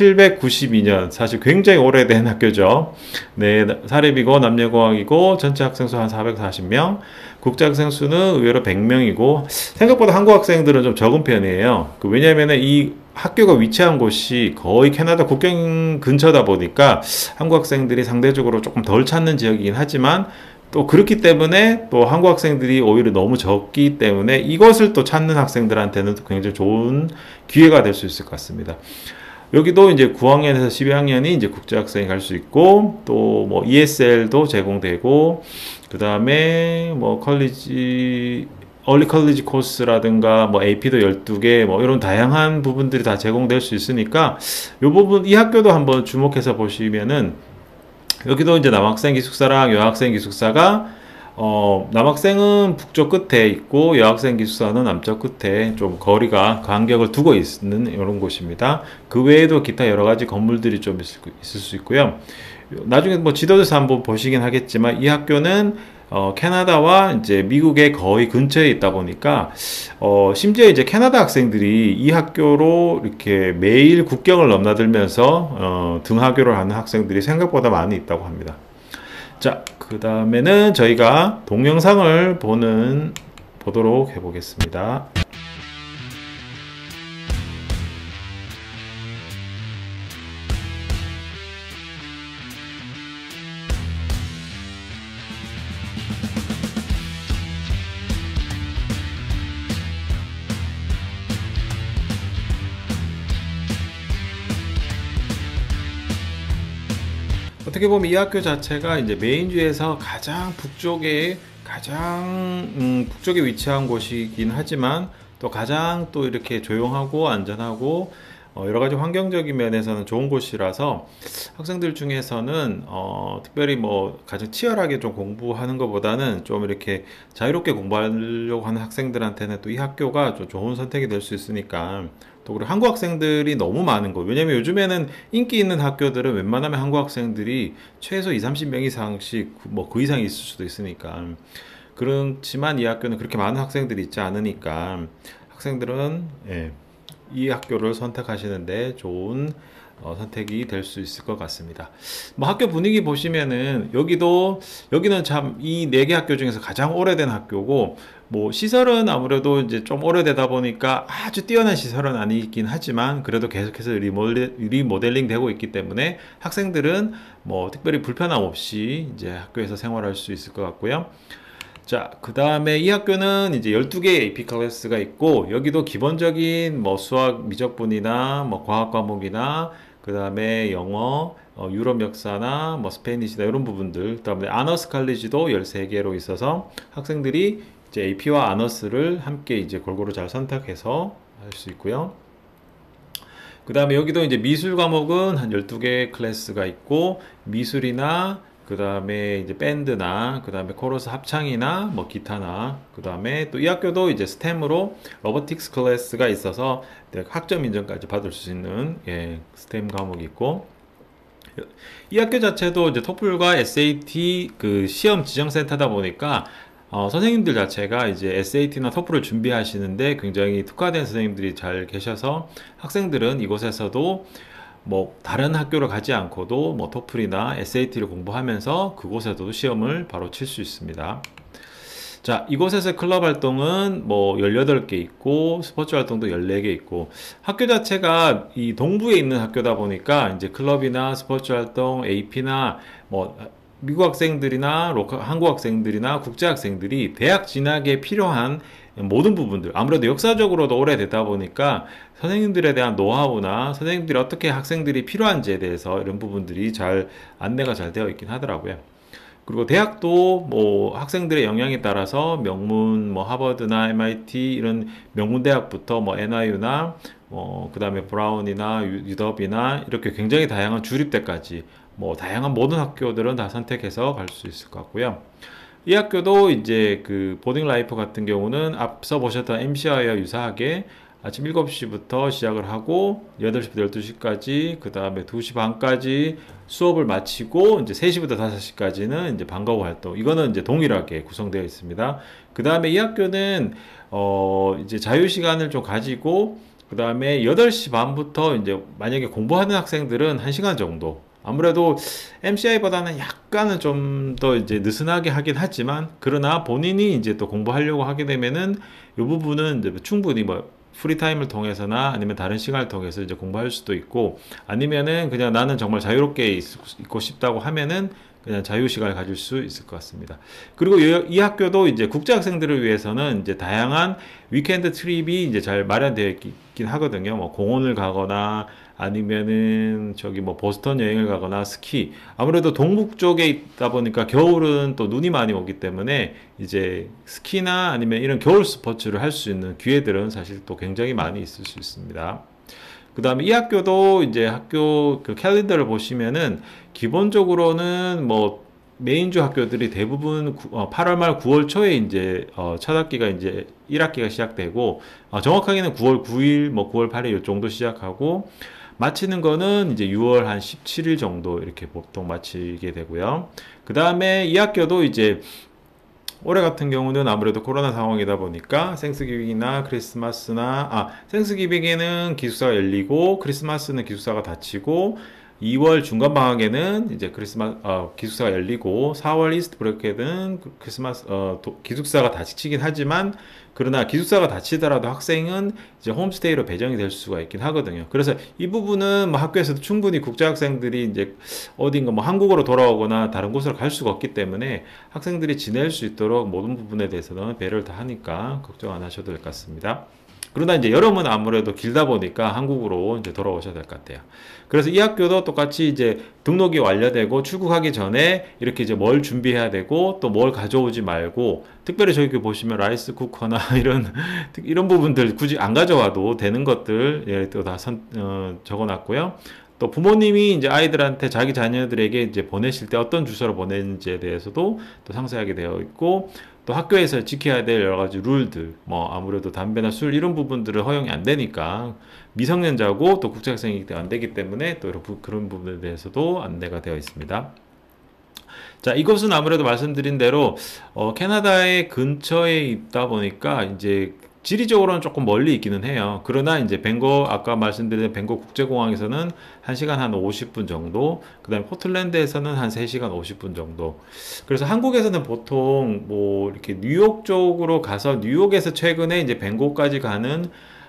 1792년, 사실 굉장히 오래된 학교죠. 네. 사립이고, 남녀공학이고, 전체 학생 수 한 440명, 국제 학생 수는 의외로 100명이고, 생각보다 한국 학생들은 좀 적은 편이에요. 왜냐면은 이 학교가 위치한 곳이 거의 캐나다 국경 근처다 보니까 한국 학생들이 상대적으로 조금 덜 찾는 지역이긴 하지만, 또 그렇기 때문에 또 한국 학생들이 오히려 너무 적기 때문에 이것을 또 찾는 학생들한테는 또 굉장히 좋은 기회가 될 수 있을 것 같습니다. 여기도 이제 9학년에서 12학년이 이제 국제학생이 갈 수 있고, 또 뭐 ESL도 제공되고, 그 다음에 뭐 얼리 컬리지 코스라든가 뭐 AP도 12개 뭐 이런 다양한 부분들이 다 제공될 수 있으니까, 요 부분 이 학교도 한번 주목해서 보시면은, 여기도 이제 남학생 기숙사랑 여학생 기숙사가 남학생은 북쪽 끝에 있고 여학생 기숙사는 남쪽 끝에 좀 거리가 간격을 두고 있는 이런 곳입니다. 그 외에도 기타 여러 가지 건물들이 좀 있을 수 있고요. 나중에 뭐 지도에서 한번 보시긴 하겠지만, 이 학교는 캐나다와 이제 미국의 거의 근처에 있다 보니까, 심지어 이제 캐나다 학생들이 이 학교로 이렇게 매일 국경을 넘나들면서 등하교를 하는 학생들이 생각보다 많이 있다고 합니다. 자, 그 다음에는 저희가 동영상을 보도록 해보겠습니다. 어떻게 보면 이 학교 자체가 이제 메인주에서 가장 북쪽에 위치한 곳이긴 하지만, 또 가장 또 이렇게 조용하고 안전하고 여러 가지 환경적인 면에서는 좋은 곳이라서 학생들 중에서는 특별히 뭐 가장 치열하게 좀 공부하는 것보다는 좀 이렇게 자유롭게 공부하려고 하는 학생들한테는 또 이 학교가 좀 좋은 선택이 될 수 있으니까. 또 그리고 한국 학생들이 너무 많은 거, 왜냐면 요즘에는 인기 있는 학교들은 웬만하면 한국 학생들이 최소 2, 30명 이상씩 뭐 그 이상이 있을 수도 있으니까. 그렇지만 이 학교는 그렇게 많은 학생들이 있지 않으니까 학생들은 이 학교를 선택하시는데 좋은 선택이 될 수 있을 것 같습니다. 뭐 학교 분위기 보시면은 여기는 참 이 네 개 학교 중에서 가장 오래된 학교고, 뭐 시설은 아무래도 이제 좀 오래되다 보니까 아주 뛰어난 시설은 아니긴 하지만 그래도 계속해서 리모델링 되고 있기 때문에 학생들은 뭐 특별히 불편함 없이 이제 학교에서 생활할 수 있을 것 같고요. 자, 그 다음에 이 학교는 이제 12개의 AP 클래스가 있고, 여기도 기본적인 뭐 수학 미적분이나 뭐 과학 과목이나, 그 다음에 영어, 유럽 역사나 뭐 스페니시나 이런 부분들, 그 다음에 아너스 칼리지도 13개로 있어서 학생들이 이제 AP와 아너스를 함께 이제 골고루 잘 선택해서 할 수 있고요. 그 다음에 여기도 이제 미술 과목은 한 12개 클래스가 있고, 미술이나, 그 다음에 이제 밴드나, 그 다음에 코러스 합창이나, 뭐 기타나, 그 다음에 또 이 학교도 이제 스템으로 로보틱스 클래스가 있어서 학점 인정까지 받을 수 있는, 예, 스템 과목이 있고, 이 학교 자체도 이제 토플과 SAT 그 시험 지정센터다 보니까 선생님들 자체가 이제 SAT나 토플을 준비하시는데 굉장히 특화된 선생님들이 잘 계셔서 학생들은 이곳에서도 뭐 다른 학교를 가지 않고도 뭐 토플이나 SAT를 공부하면서 그곳에도 시험을 바로 칠 수 있습니다. 자, 이곳에서 클럽 활동은 뭐 18개 있고 스포츠 활동도 14개 있고 학교 자체가 이 동부에 있는 학교다 보니까 이제 클럽이나 스포츠 활동, AP나 뭐 미국 학생들이나 한국 학생들이나 국제 학생들이 대학 진학에 필요한 모든 부분들 아무래도 역사적으로도 오래되다 보니까 선생님들에 대한 노하우나 선생님들이 어떻게 학생들이 필요한지에 대해서 이런 부분들이 잘 안내가 잘 되어 있긴 하더라고요. 그리고 대학도 뭐 학생들의 영향에 따라서 명문 뭐 하버드나 MIT 이런 명문 대학부터 뭐 NIU나 그다음에 브라운이나 UW나 이렇게 굉장히 다양한 주립대까지 뭐 다양한 모든 학교들은 다 선택해서 갈 수 있을 것 같고요. 이 학교도 이제 그 보딩 라이프 같은 경우는 앞서 보셨던 MCI와 유사하게 아침 7시부터 시작을 하고 8시부터 12시까지 그 다음에 2시 반까지 수업을 마치고 이제 3시부터 5시까지는 이제 방과후 활동 이거는 이제 동일하게 구성되어 있습니다. 그 다음에 이 학교는 이제 자유 시간을 좀 가지고 그 다음에 8시 반부터 이제 만약에 공부하는 학생들은 1시간 정도 아무래도 MCI보다는 약간은 좀 더 이제 느슨하게 하긴 하지만 그러나 본인이 이제 또 공부하려고 하게 되면은 이 부분은 이제 충분히 뭐 프리타임을 통해서나 아니면 다른 시간을 통해서 이제 공부할 수도 있고 아니면은 그냥 나는 정말 자유롭게 있고 싶다고 하면은 그냥 자유 시간을 가질 수 있을 것 같습니다. 그리고 이 학교도 이제 국제 학생들을 위해서는 이제 다양한 위켄드 트립이 이제 잘 마련되어 있긴 하거든요. 뭐 공원을 가거나 아니면은 저기 뭐 보스턴 여행을 가거나 스키 아무래도 동북 쪽에 있다 보니까 겨울은 또 눈이 많이 오기 때문에 이제 스키나 아니면 이런 겨울 스포츠를 할 수 있는 기회들은 사실 또 굉장히 많이 있을 수 있습니다. 그 다음에 이 학교도 이제 학교 그 캘린더를 보시면은 기본적으로는 뭐 메인주 학교들이 대부분 8월 말 9월 초에 이제 첫 학기가 이제 1학기가 시작되고 정확하게는 9월 9일 뭐 9월 8일 이 정도 시작하고 마치는 거는 이제 6월 한 17일 정도 이렇게 보통 마치게 되고요. 그 다음에 이 학교도 이제 올해 같은 경우는 아무래도 코로나 상황이다 보니까 생스기빙이나 크리스마스나 생스기빙에는 기숙사가 열리고 크리스마스는 기숙사가 닫히고 2월 중간 방학에는 이제 기숙사가 열리고 4월 이스트 브레이크에는 기숙사가 닫히긴 하지만 그러나 기숙사가 닫히더라도 학생은 이제 홈스테이로 배정이 될 수가 있긴 하거든요. 그래서 이 부분은 뭐 학교에서도 충분히 국제 학생들이 이제 어딘가 뭐 한국으로 돌아오거나 다른 곳으로 갈 수가 없기 때문에 학생들이 지낼 수 있도록 모든 부분에 대해서는 배려를 다 하니까 걱정 안 하셔도 될 것 같습니다. 그러나 이제 여름은 아무래도 길다 보니까 한국으로 이제 돌아오셔야 될 것 같아요. 그래서 이 학교도 똑같이 이제 등록이 완료되고 출국하기 전에 이렇게 이제 뭘 준비해야 되고 또 뭘 가져오지 말고 특별히 저기 보시면 라이스 쿠커나 이런 부분들 굳이 안 가져와도 되는 것들 예, 또 다 적어놨고요. 또 부모님이 이제 아이들한테 자기 자녀들에게 이제 보내실 때 어떤 주소로 보내는지에 대해서도 또 상세하게 되어 있고 또 학교에서 지켜야 될 여러 가지 룰들, 뭐 아무래도 담배나 술 이런 부분들은 허용이 안 되니까 미성년자고 또 국제학생이기 때문에 안 되기 때문에 또 그런 부분에 대해서도 안내가 되어 있습니다. 자, 이것은 아무래도 말씀드린 대로 캐나다의 근처에 있다 보니까 이제 지리적으로는 조금 멀리 있기는 해요. 그러나 이제 아까 말씀드린 밴거 국제공항에서는 1시간 한 50분 정도, 그 다음에 포틀랜드에서는 한 3시간 50분 정도. 그래서 한국에서는 보통 뭐 이렇게 뉴욕 쪽으로 가서 뉴욕에서 최근에 이제 밴거까지 가는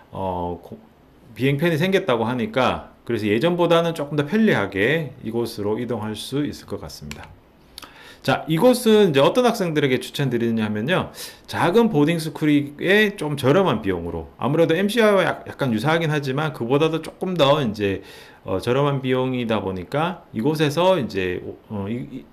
비행편이 생겼다고 하니까 그래서 예전보다는 조금 더 편리하게 이곳으로 이동할 수 있을 것 같습니다. 자, 이곳은 이제 어떤 학생들에게 추천드리느냐 하면요. 작은 보딩스쿨에 좀 저렴한 비용으로. 아무래도 MCI와 약간 유사하긴 하지만 그보다도 조금 더 이제 저렴한 비용이다 보니까 이곳에서 이제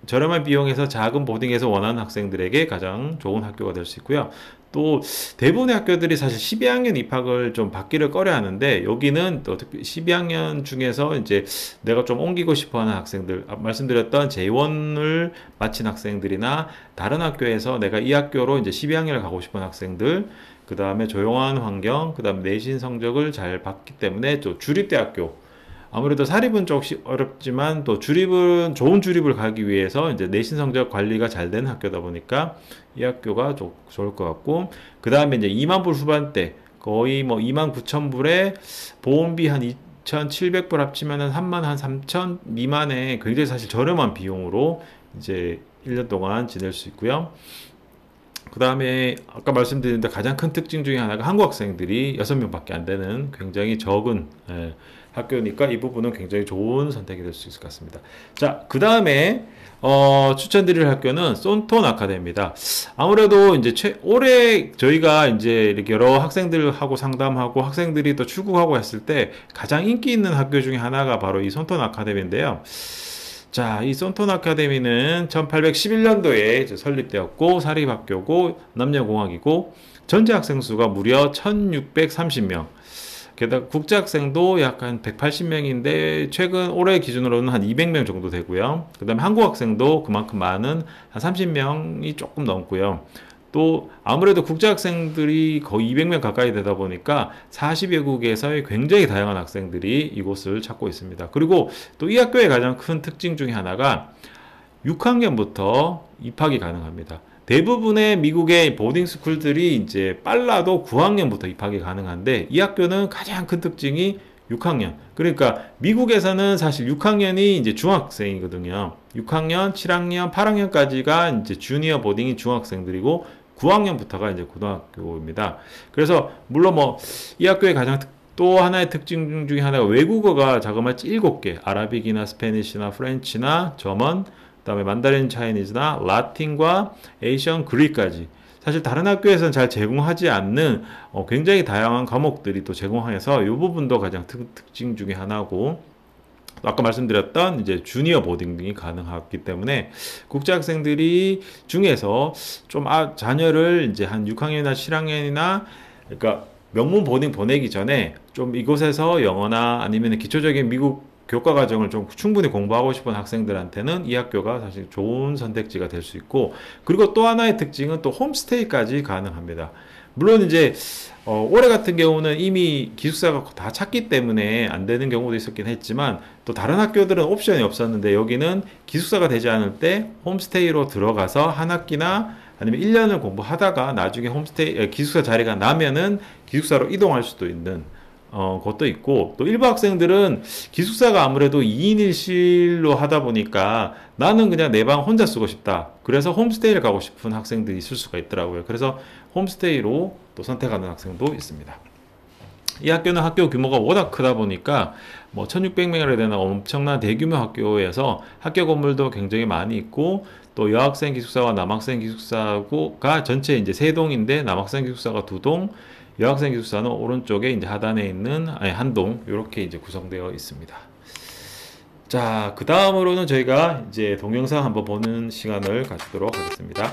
저렴한 비용에서 작은 보딩에서 원하는 학생들에게 가장 좋은 학교가 될 수 있고요. 또 대부분의 학교들이 사실 12학년 입학을 좀 받기를 꺼려 하는데, 여기는 또 특히 12학년 중에서 이제 내가 좀 옮기고 싶어 하는 학생들, 말씀드렸던 J1을 마친 학생들이나 다른 학교에서 내가 이 학교로 이제 12학년을 가고 싶은 학생들, 그 다음에 조용한 환경, 그 다음에 내신 성적을 잘 봤기 때문에 또 주립대학교, 아무래도 사립은 조금씩 어렵지만 또 주립은 좋은 주립을 가기 위해서 이제 내신 성적 관리가 잘 되는 학교다 보니까 이 학교가 좋을 것 같고, 그 다음에 이제 2만 불 후반대, 거의 뭐 2만 9천 불에 보험비 한 2,700불 합치면은 3만 한 3천 미만의 굉장히 사실 저렴한 비용으로 이제 1년 동안 지낼 수 있고요. 그 다음에 아까 말씀드린 가장 큰 특징 중에 하나가 한국 학생들이 6명밖에 안 되는 굉장히 적은 학교니까 이 부분은 굉장히 좋은 선택이 될 수 있을 것 같습니다. 자, 그 다음에 추천드릴 학교는 쏜톤 아카데미입니다. 아무래도 이제 올해 저희가 이제 이렇게 여러 학생들하고 상담하고 학생들이 또 출국하고 했을 때 가장 인기 있는 학교 중에 하나가 바로 이 쏜톤 아카데미인데요. 자, 이 쏜톤 아카데미는 1811년도에 설립되었고 사립학교고 남녀공학이고 전체 학생 수가 무려 1630명. 게다가 국제학생도 약 한 180명인데 최근 올해 기준으로는 한 200명 정도 되고요. 그 다음에 한국 학생도 그만큼 많은 한 30명이 조금 넘고요. 또 아무래도 국제학생들이 거의 200명 가까이 되다 보니까 40여국에서의 굉장히 다양한 학생들이 이곳을 찾고 있습니다. 그리고 또 이 학교의 가장 큰 특징 중에 하나가 6학년부터 입학이 가능합니다. 대부분의 미국의 보딩 스쿨들이 이제 빨라도 9학년부터 입학이 가능한데 이 학교는 가장 큰 특징이 6학년. 그러니까 미국에서는 사실 6학년이 이제 중학생이거든요. 6학년, 7학년, 8학년까지가 이제 주니어 보딩인 중학생들이고 9학년부터가 이제 고등학교입니다. 그래서 물론 뭐 이 학교의 가장 또 하나의 특징 중에 하나가 외국어가 자그마치 7개, 아라빅이나 스페니쉬나 프렌치나 저먼, 그다음에 만다린 차이니즈나 라틴과 에이션 그리까지 사실 다른 학교에서는 잘 제공하지 않는 굉장히 다양한 과목들이 또 제공해서 이 부분도 가장 특징 중에 하나고, 아까 말씀드렸던 이제 주니어 보딩이 가능하기 때문에 국제 학생들이 중에서 좀 자녀를 이제 한 6학년이나 7학년이나 그러니까 명문 보딩 보내기 전에 좀 이곳에서 영어나 아니면 기초적인 미국 교과 과정을 좀 충분히 공부하고 싶은 학생들한테는 이 학교가 사실 좋은 선택지가 될 수 있고, 그리고 또 하나의 특징은 또 홈스테이까지 가능합니다. 물론 이제 올해 같은 경우는 이미 기숙사가 다 찼기 때문에 안 되는 경우도 있었긴 했지만 또 다른 학교들은 옵션이 없었는데 여기는 기숙사가 되지 않을 때 홈스테이로 들어가서 한 학기나 아니면 1년을 공부하다가 나중에 기숙사 자리가 나면은 기숙사로 이동할 수도 있는 것도 있고, 또 일부 학생들은 기숙사가 아무래도 2인 1실로 하다 보니까 나는 그냥 내 방 혼자 쓰고 싶다. 그래서 홈스테이를 가고 싶은 학생들이 있을 수가 있더라고요. 그래서 홈스테이로 또 선택하는 학생도 있습니다. 이 학교는 학교 규모가 워낙 크다 보니까 뭐 1600명이라 되는 엄청난 대규모 학교에서 학교 건물도 굉장히 많이 있고, 또 여학생 기숙사와 남학생 기숙사가 전체 이제 3동인데 남학생 기숙사가 2동, 여학생 기숙사는 오른쪽에 이제 하단에 있는 한 동 이렇게 이제 구성되어 있습니다. 자, 그 다음으로는 저희가 이제 동영상 한번 보는 시간을 가지도록 하겠습니다.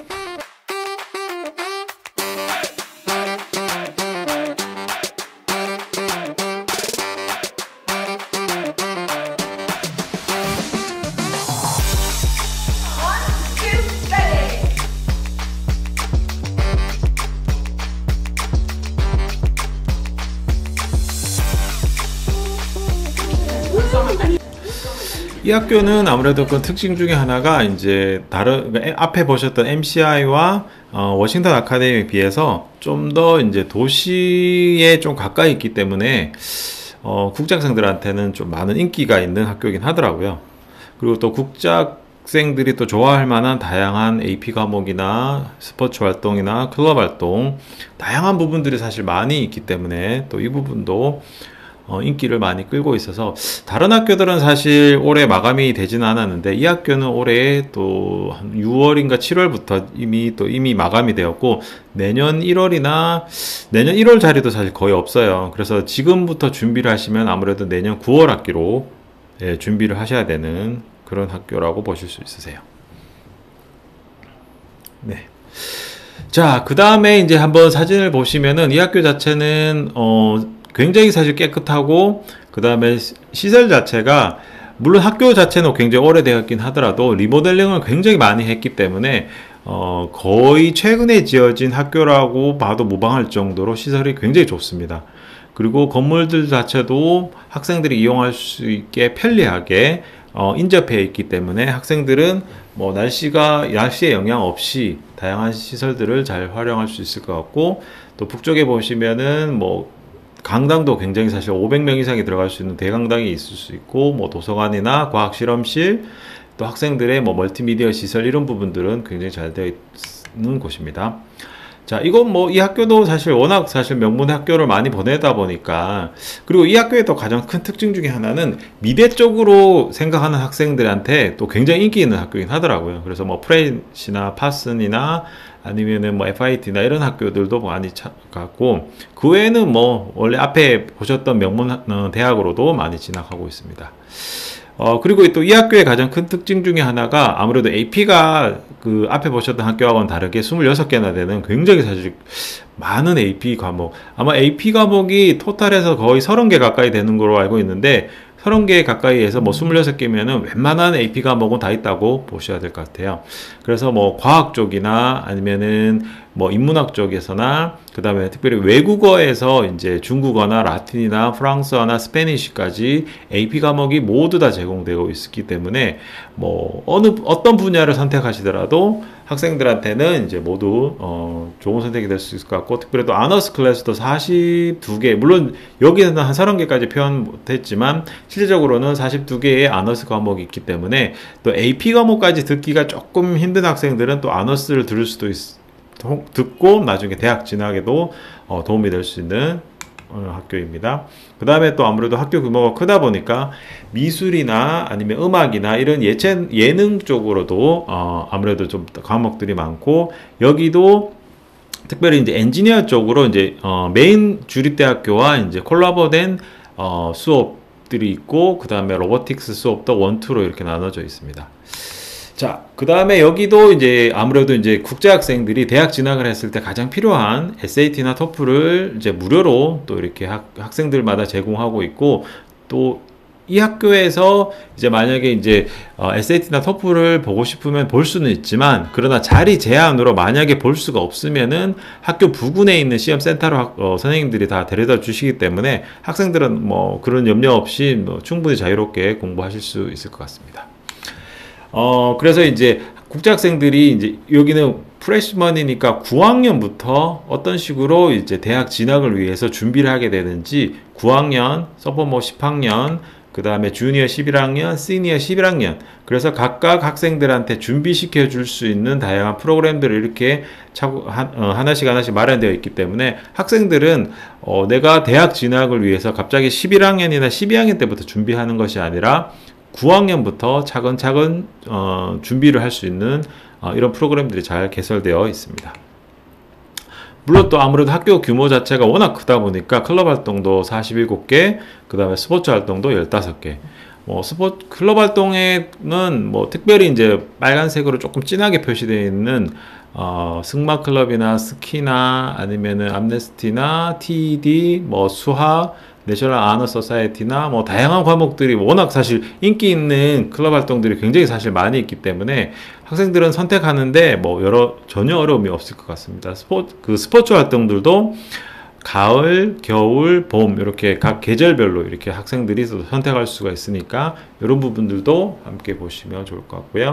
이 학교는 아무래도 그 특징 중에 하나가 이제 앞에 보셨던 MCI와 워싱턴 아카데미에 비해서 좀 더 이제 도시에 좀 가까이 있기 때문에 국제학생들한테는 좀 많은 인기가 있는 학교이긴 하더라고요. 그리고 또 국제학생들이 또 좋아할 만한 다양한 AP 과목이나 스포츠 활동이나 클럽 활동, 다양한 부분들이 사실 많이 있기 때문에 또 이 부분도 인기를 많이 끌고 있어서 다른 학교들은 사실 올해 마감이 되지는 않았는데 이 학교는 올해 또 한 6월인가 7월부터 이미 마감이 되었고, 내년 1월 자리도 사실 거의 없어요. 그래서 지금부터 준비를 하시면 아무래도 내년 9월 학기로 준비를 하셔야 되는 그런 학교라고 보실 수 있으세요. 네. 자, 그 다음에 이제 한번 사진을 보시면은 이 학교 자체는 굉장히 사실 깨끗하고, 그 다음에 시설 자체가 물론 학교 자체는 굉장히 오래되었긴 하더라도 리모델링을 굉장히 많이 했기 때문에 거의 최근에 지어진 학교라고 봐도 무방할 정도로 시설이 굉장히 좋습니다. 그리고 건물들 자체도 학생들이 이용할 수 있게 편리하게 인접해 있기 때문에 학생들은 뭐 날씨에 영향 없이 다양한 시설들을 잘 활용할 수 있을 것 같고, 또 북쪽에 보시면은 뭐 강당도 굉장히 사실 500명 이상이 들어갈 수 있는 대강당이 있을 수 있고, 뭐 도서관이나 과학 실험실, 또 학생들의 뭐 멀티미디어 시설, 이런 부분들은 굉장히 잘 되어 있는 곳입니다. 자, 이건 뭐 이 학교도 사실 워낙 사실 명문 학교를 많이 보내다 보니까, 그리고 이 학교의 또 가장 큰 특징 중에 하나는 미대 쪽으로 생각하는 학생들한테 또 굉장히 인기 있는 학교이긴 하더라고요. 그래서 뭐 프렛이나 파슨이나 아니면은 뭐 FIT나 이런 학교들도 많이 갔고, 그 외에는 뭐 원래 앞에 보셨던 명문 대학으로도 많이 진학하고 있습니다. 그리고 또 이 학교의 가장 큰 특징 중에 하나가 아무래도 AP가 그 앞에 보셨던 학교하고는 다르게 26개나 되는 굉장히 사실 많은 AP 과목, 아마 AP 과목이 토탈에서 거의 30개 가까이 되는 걸로 알고 있는데, 30개 가까이에서 뭐 26개면은 웬만한 AP 과목은 다 있다고 보셔야 될 것 같아요. 그래서 뭐 과학 쪽이나 아니면은 뭐 인문학 쪽에서나, 그 다음에 특별히 외국어에서 이제 중국어나 라틴이나 프랑스어나 스페니쉬까지 AP 과목이 모두 다 제공되고 있기 때문에 뭐 어떤 분야를 선택하시더라도 학생들한테는 이제 모두 좋은 선택이 될 수 있을 것 같고, 특별히 또 아너스 클래스도 42개, 물론 여기는 한 30개까지 표현 못했지만 실제적으로는 42개의 아너스 과목이 있기 때문에 또 AP 과목까지 듣기가 조금 힘든 학생들은 또 아너스를 들을 수도 듣고 나중에 대학 진학에도 도움이 될 수 있는 학교입니다. 그 다음에 또 아무래도 학교 규모가 크다 보니까 미술이나 아니면 음악이나 이런 예능 쪽으로도 아무래도 좀 과목들이 많고, 여기도 특별히 이제 엔지니어 쪽으로 이제 메인 주립대학교와 이제 콜라보된 수업들이 있고, 그 다음에 로보틱스 수업도 1, 2로 이렇게 나눠져 있습니다. 자, 그 다음에 여기도 이제 아무래도 이제 국제학생들이 대학 진학을 했을 때 가장 필요한 SAT나 TOEFL을 이제 무료로 또 이렇게 학생들마다 제공하고 있고, 또 이 학교에서 이제 만약에 이제 SAT나 TOEFL을 보고 싶으면 볼 수는 있지만, 그러나 자리 제한으로 만약에 볼 수가 없으면은 학교 부근에 있는 시험센터로 선생님들이 다 데려다 주시기 때문에 학생들은 뭐 그런 염려 없이 뭐 충분히 자유롭게 공부하실 수 있을 것 같습니다. 그래서 이제 국제학생들이 이제 여기는 프레시먼이니까 9학년부터 어떤 식으로 이제 대학 진학을 위해서 준비를 하게 되는지, 9학년, 서포머 10학년, 그 다음에 주니어 11학년, 시니어 11학년, 그래서 각각 학생들한테 준비시켜 줄 수 있는 다양한 프로그램들을 이렇게 하나씩 마련되어 있기 때문에 학생들은 내가 대학 진학을 위해서 갑자기 11학년이나 12학년 때부터 준비하는 것이 아니라 9학년부터 차근차근 준비를 할 수 있는 이런 프로그램들이 잘 개설되어 있습니다. 물론 또 아무래도 학교 규모 자체가 워낙 크다 보니까 클럽 활동도 47개, 그 다음에 스포츠 활동도 15개. 클럽 활동에는 뭐 특별히 이제 빨간색으로 조금 진하게 표시되어 있는 승마 클럽이나 스키나 아니면은 암네스티나 TED, 뭐 수학, 내셔널 아너 소사이어티나 뭐 다양한 과목들이 워낙 사실 인기 있는 클럽 활동들이 굉장히 사실 많이 있기 때문에 학생들은 선택하는데 뭐 전혀 어려움이 없을 것 같습니다. 스포츠 활동들도 가을, 겨울, 봄 이렇게 각 계절별로 이렇게 학생들이 선택할 수가 있으니까 이런 부분들도 함께 보시면 좋을 것 같고요.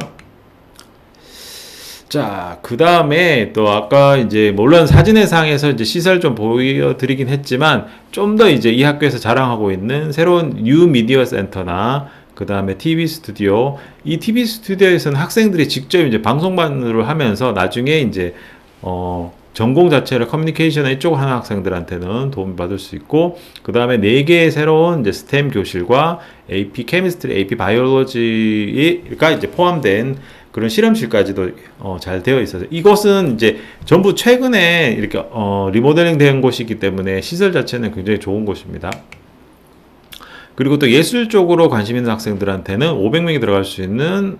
자, 그 다음에 또 아까 이제 물론 사진의상에서 이제 시설 좀 보여드리긴 했지만 좀 더 이제 이 학교에서 자랑하고 있는 새로운 뉴 미디어 센터나 그 다음에 TV 스튜디오, 이 TV 스튜디오에서는 학생들이 직접 이제 방송반을 하면서 나중에 이제 전공 자체를 커뮤니케이션 이쪽 하는 학생들한테는 도움을 받을 수 있고, 그 다음에 4개의 새로운 이제 스템 교실과 AP 케미스트리, AP 바이올로지가 이제 포함된 그런 실험실까지도 잘 되어 있어서 이것은 이제 전부 최근에 이렇게 리모델링 된 곳이기 때문에 시설 자체는 굉장히 좋은 곳입니다. 그리고 또 예술 쪽으로 관심 있는 학생들한테는 500명이 들어갈 수 있는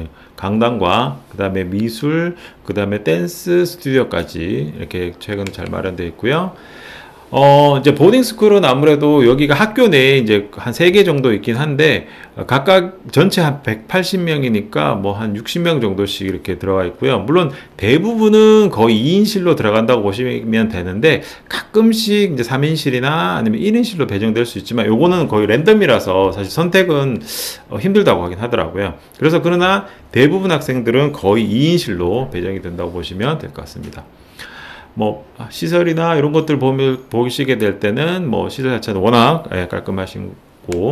강당과 그 다음에 미술, 그 다음에 댄스 스튜디오까지 이렇게 최근 잘 마련되어 있고요. 이제 보딩스쿨은 아무래도 여기가 학교 내에 이제 한 3개 정도 있긴 한데, 각각 전체 한 180명이니까 뭐 한 60명 정도씩 이렇게 들어가 있고요. 물론 대부분은 거의 2인실로 들어간다고 보시면 되는데, 가끔씩 이제 3인실이나 아니면 1인실로 배정될 수 있지만, 요거는 거의 랜덤이라서 사실 선택은 힘들다고 하긴 하더라고요. 그래서 그러나 대부분 학생들은 거의 2인실로 배정이 된다고 보시면 될 것 같습니다. 뭐 시설이나 이런 것들 보시게 될 때는 뭐 시설 자체는 워낙 깔끔하시고,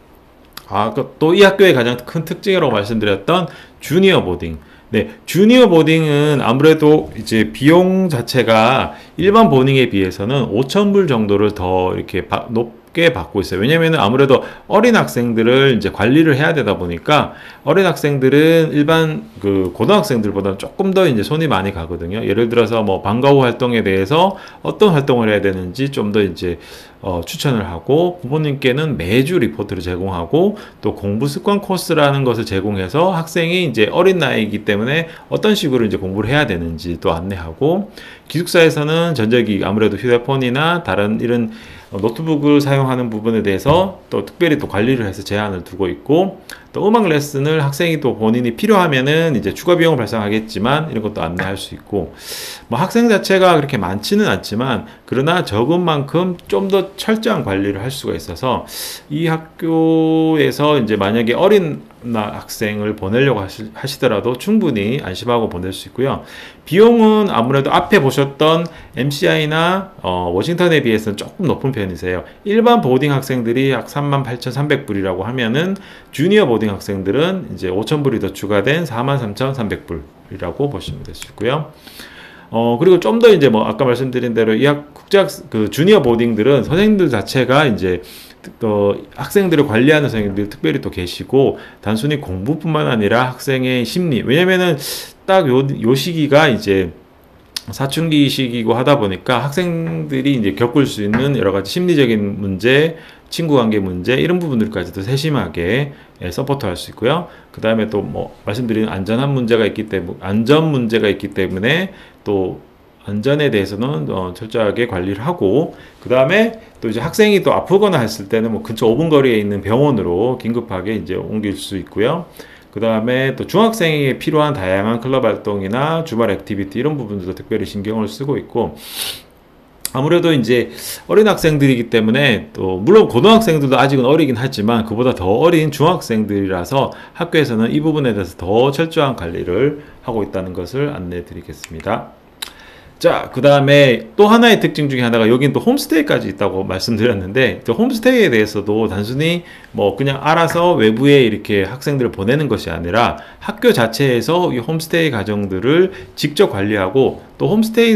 또 이 학교의 가장 큰 특징이라고 말씀드렸던 주니어 보딩. 네, 주니어 보딩은 아무래도 이제 비용 자체가 일반 보딩에 비해서는 5,000불 정도를 더 이렇게 높게 받고 있어요. 왜냐면은 아무래도 어린 학생들을 이제 관리를 해야 되다 보니까, 어린 학생들은 일반 그 고등학생들보다 조금 더 이제 손이 많이 가거든요. 예를 들어서 뭐 방과 후 활동에 대해서 어떤 활동을 해야 되는지 좀 더 이제 추천을 하고, 부모님께는 매주 리포트를 제공하고, 또 공부 습관 코스라는 것을 제공해서 학생이 이제 어린 나이이기 때문에 어떤 식으로 이제 공부를 해야 되는지 또 안내하고, 기숙사에서는 전자기기, 아무래도 휴대폰이나 다른 이런 노트북을 사용하는 부분에 대해서 또 특별히 또 관리를 해서 제한을 두고 있고, 또 음악 레슨을 학생이 또 본인이 필요하면은 이제 추가 비용을 발생하겠지만 이런 것도 안내할 수 있고, 뭐 학생 자체가 그렇게 많지는 않지만 그러나 적은 만큼 좀 더 철저한 관리를 할 수가 있어서, 이 학교에서 이제 만약에 어린 학생을 보내려고 하시더라도 충분히 안심하고 보낼 수 있고요. 비용은 아무래도 앞에 보셨던 MCI나 워싱턴에 비해서는 조금 높은 편이세요. 일반 보딩 학생들이 약 38,300불이라고 하면은 주니어 보딩 학생들은 이제 5,000불이 더 추가된 43,300불이라고 보시면 될 수 있고요. 그리고 좀 더 이제 뭐 아까 말씀드린 대로 그 주니어 보딩들은 선생님들 자체가 이제 학생들을 관리하는 선생님들이 특별히 또 계시고, 단순히 공부뿐만 아니라 학생의 심리, 왜냐면은 딱 요 시기가 이제 사춘기 시기고 하다 보니까 학생들이 이제 겪을 수 있는 여러 가지 심리적인 문제, 친구 관계 문제, 이런 부분들까지도 세심하게 서포트할 수 있고요. 그 다음에 또 뭐 말씀드린 안전 문제가 있기 때문에 또 안전에 대해서는 철저하게 관리를 하고, 그 다음에 또 이제 학생이 또 아프거나 했을 때는 뭐 근처 5분 거리에 있는 병원으로 긴급하게 이제 옮길 수 있고요. 그 다음에 또 중학생에게 필요한 다양한 클럽 활동이나 주말 액티비티, 이런 부분들도 특별히 신경을 쓰고 있고, 아무래도 이제 어린 학생들이기 때문에, 또 물론 고등학생들도 아직은 어리긴 하지만 그보다 더 어린 중학생들이라서 학교에서는 이 부분에 대해서 더 철저한 관리를 하고 있다는 것을 안내해 드리겠습니다. 자, 그 다음에 또 하나의 특징 중에 하나가, 여긴 또 홈스테이까지 있다고 말씀드렸는데, 또 홈스테이에 대해서도 단순히 뭐 그냥 알아서 외부에 이렇게 학생들을 보내는 것이 아니라 학교 자체에서 이 홈스테이 가정들을 직접 관리하고, 또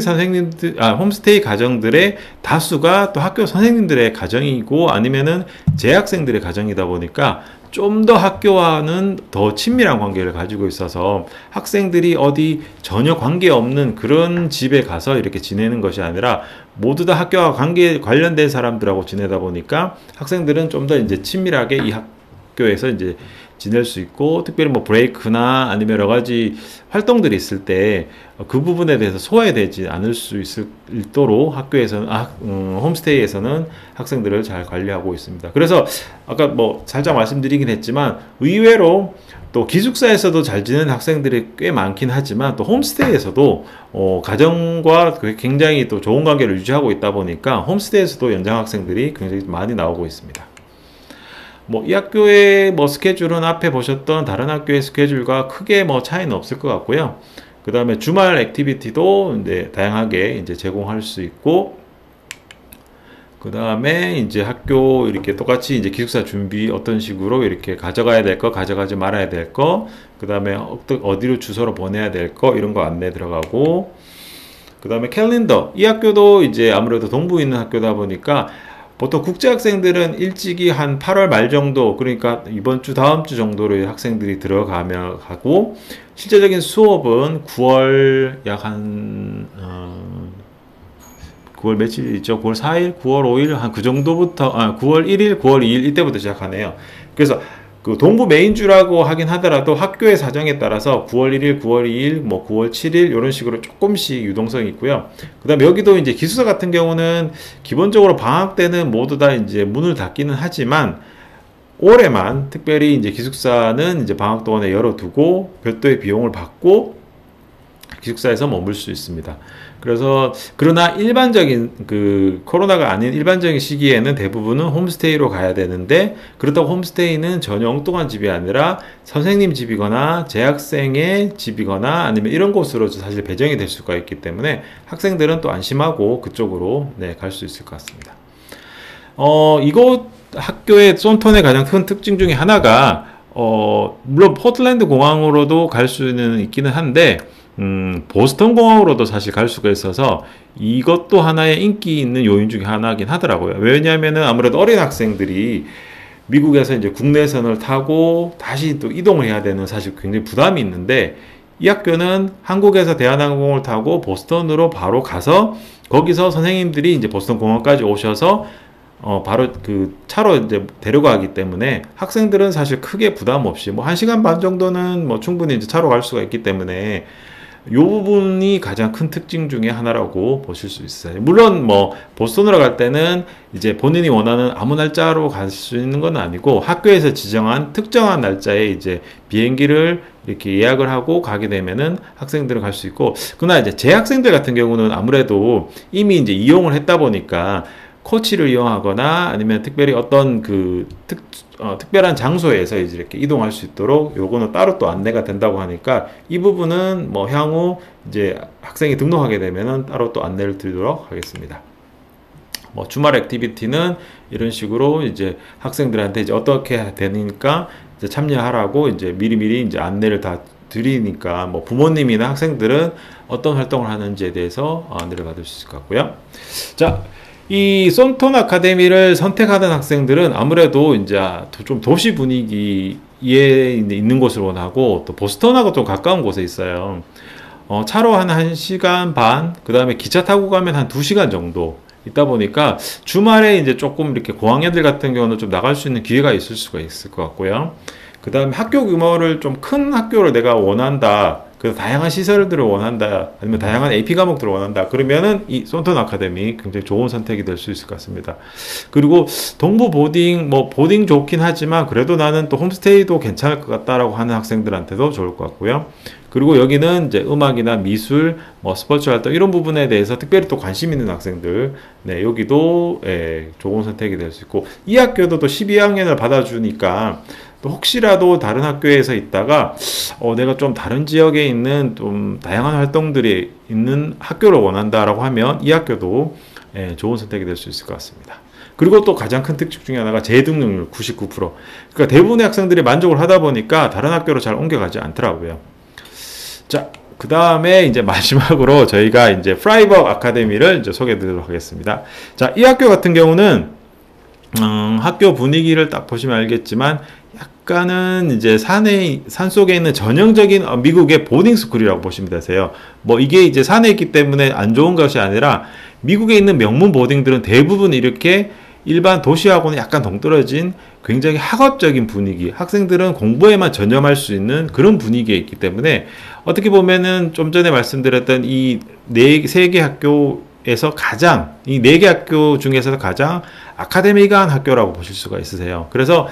홈스테이 가정들의 다수가 또 학교 선생님들의 가정이고 아니면은 재학생들의 가정이다 보니까 좀 더 학교와는 더 친밀한 관계를 가지고 있어서, 학생들이 어디 전혀 관계없는 그런 집에 가서 이렇게 지내는 것이 아니라 모두 다 학교와 관련된 사람들하고 지내다 보니까 학생들은 좀 더 이제 친밀하게 이 학교에서 이제 지낼 수 있고, 특별히 뭐 브레이크나 아니면 여러 가지 활동들이 있을 때 그 부분에 대해서 소외되지 않을 수 있도록 학교에서는 홈스테이에서는 학생들을 잘 관리하고 있습니다. 그래서 아까 뭐 살짝 말씀드리긴 했지만, 의외로 또 기숙사에서도 잘 지내는 학생들이 꽤 많긴 하지만, 또 홈스테이에서도 가정과 굉장히 또 좋은 관계를 유지하고 있다 보니까 홈스테이에서도 연장 학생들이 굉장히 많이 나오고 있습니다. 뭐 이 학교의 뭐 스케줄은 앞에 보셨던 다른 학교의 스케줄과 크게 뭐 차이는 없을 것 같고요. 그 다음에 주말 액티비티도 이제 다양하게 이제 제공할 수 있고, 그 다음에 이제 학교 이렇게 똑같이 이제 기숙사 준비 어떤 식으로 이렇게 가져가야 될 거, 가져가지 말아야 될 거, 그 다음에 어디로 주소로 보내야 될 거, 이런 거 안내 들어가고, 그 다음에 캘린더. 이 학교도 이제 아무래도 동부에 있는 학교다 보니까 보통 국제학생들은 일찍이 한 8월 말 정도, 그러니까 이번 주 다음 주 정도로 학생들이 들어가며 가고, 실제적인 수업은 9월 9월 며칠 있죠? 9월 4일, 9월 5일 한 그 정도부터 9월 1일, 9월 2일 이때부터 시작하네요. 그래서 그 동부 메인주라고 하긴 하더라도 학교의 사정에 따라서 9월 1일, 9월 2일, 뭐 9월 7일 이런 식으로 조금씩 유동성이 있고요. 그다음에 여기도 이제 기숙사 같은 경우는 기본적으로 방학 때는 모두 다 이제 문을 닫기는 하지만 올해만 특별히 이제 기숙사는 이제 방학 동안에 열어두고 별도의 비용을 받고 기숙사에서 머물 수 있습니다. 그래서 그러나 일반적인 그 코로나가 아닌 일반적인 시기에는 대부분은 홈스테이로 가야 되는데 그렇다고 홈스테이는 전혀 엉뚱한 집이 아니라 선생님 집이거나 재학생의 집이거나 아니면 이런 곳으로 사실 배정이 될 수가 있기 때문에 학생들은 또 안심하고 그쪽으로 네, 갈 수 있을 것 같습니다. 이곳 학교의 쏜톤의 가장 큰 특징 중에 하나가 물론 포틀랜드 공항으로도 갈 수는 있기는 한데 보스턴 공항으로도 사실 갈 수가 있어서 이것도 하나의 인기 있는 요인 중에 하나긴 하더라고요. 왜냐하면은 아무래도 어린 학생들이 미국에서 이제 국내선을 타고 다시 또 이동을 해야 되는 사실 굉장히 부담이 있는데 이 학교는 한국에서 대한항공을 타고 보스턴으로 바로 가서 거기서 선생님들이 이제 보스턴 공항까지 오셔서 바로 그 차로 이제 데려가기 때문에 학생들은 사실 크게 부담 없이 뭐 1시간 반 정도는 뭐 충분히 이제 차로 갈 수가 있기 때문에 이 부분이 가장 큰 특징 중에 하나라고 보실 수 있어요. 물론 뭐 보스턴으로 갈 때는 이제 본인이 원하는 아무 날짜로 갈 수 있는 건 아니고 학교에서 지정한 특정한 날짜에 이제 비행기를 이렇게 예약을 하고 가게 되면은 학생들은 갈 수 있고, 그러나 이제 재학생들 같은 경우는 아무래도 이미 이제 이용을 했다 보니까 코치를 이용하거나 아니면 특별히 어떤 그 특별한 장소에서 이제 이렇게 이동할 수 있도록 요거는 따로 또 안내가 된다고 하니까 이 부분은 뭐 향후 이제 학생이 등록하게 되면은 따로 또 안내를 드리도록 하겠습니다. 뭐 주말 액티비티는 이런 식으로 이제 학생들한테 이제 어떻게 되니까 이제 참여하라고 이제 미리미리 이제 안내를 다 드리니까 뭐 부모님이나 학생들은 어떤 활동을 하는지에 대해서 안내를 받을 수 있을 것 같고요. 자, 이 쏜톤 아카데미를 선택하는 학생들은 아무래도 이제 좀 도시 분위기에 있는 곳을 원하고 또 보스턴하고 좀 가까운 곳에 있어요. 차로 한 1시간 반, 그 다음에 기차 타고 가면 한 2시간 정도 있다 보니까 주말에 이제 조금 이렇게 고학년들 같은 경우는 좀 나갈 수 있는 기회가 있을 수가 있을 것 같고요. 그 다음에 학교 규모를 좀 큰 학교를 내가 원한다. 그래서 다양한 시설들을 원한다. 아니면 다양한 AP 과목들을 원한다. 그러면은 이 쏜톤 아카데미 굉장히 좋은 선택이 될 수 있을 것 같습니다. 그리고 동부 보딩, 뭐 보딩 좋긴 하지만 그래도 나는 또 홈스테이도 괜찮을 것 같다라고 하는 학생들한테도 좋을 것 같고요. 그리고 여기는 이제 음악이나 미술, 뭐 스포츠 활동 이런 부분에 대해서 특별히 또 관심 있는 학생들, 네, 여기도 좋은 선택이 될 수 있고, 이 학교도 또 12학년을 받아주니까 또 혹시라도 다른 학교에서 있다가 내가 좀 다른 지역에 있는 좀 다양한 활동들이 있는 학교를 원한다라고 하면 이 학교도 좋은 선택이 될 수 있을 것 같습니다. 그리고 또 가장 큰 특징 중에 하나가 재등록률 99%. 그러니까 대부분의 학생들이 만족을 하다 보니까 다른 학교로 잘 옮겨가지 않더라고요. 자, 그 다음에 이제 마지막으로 저희가 이제 프라이버 아카데미를 이제 소개해 드리도록 하겠습니다. 자, 이 학교 같은 경우는 학교 분위기를 딱 보시면 알겠지만 약간은 이제 산 속에 있는 전형적인 미국의 보딩스쿨이라고 보시면 되세요. 뭐 이게 이제 산에 있기 때문에 안 좋은 것이 아니라 미국에 있는 명문 보딩들은 대부분 이렇게 일반 도시하고는 약간 동떨어진 굉장히 학업적인 분위기, 학생들은 공부에만 전념할 수 있는 그런 분위기에 있기 때문에 어떻게 보면은 좀 전에 말씀드렸던 이 세 개 학교에서 가장, 이 네 개 학교 중에서 가장 아카데미한 학교라고 보실 수가 있으세요. 그래서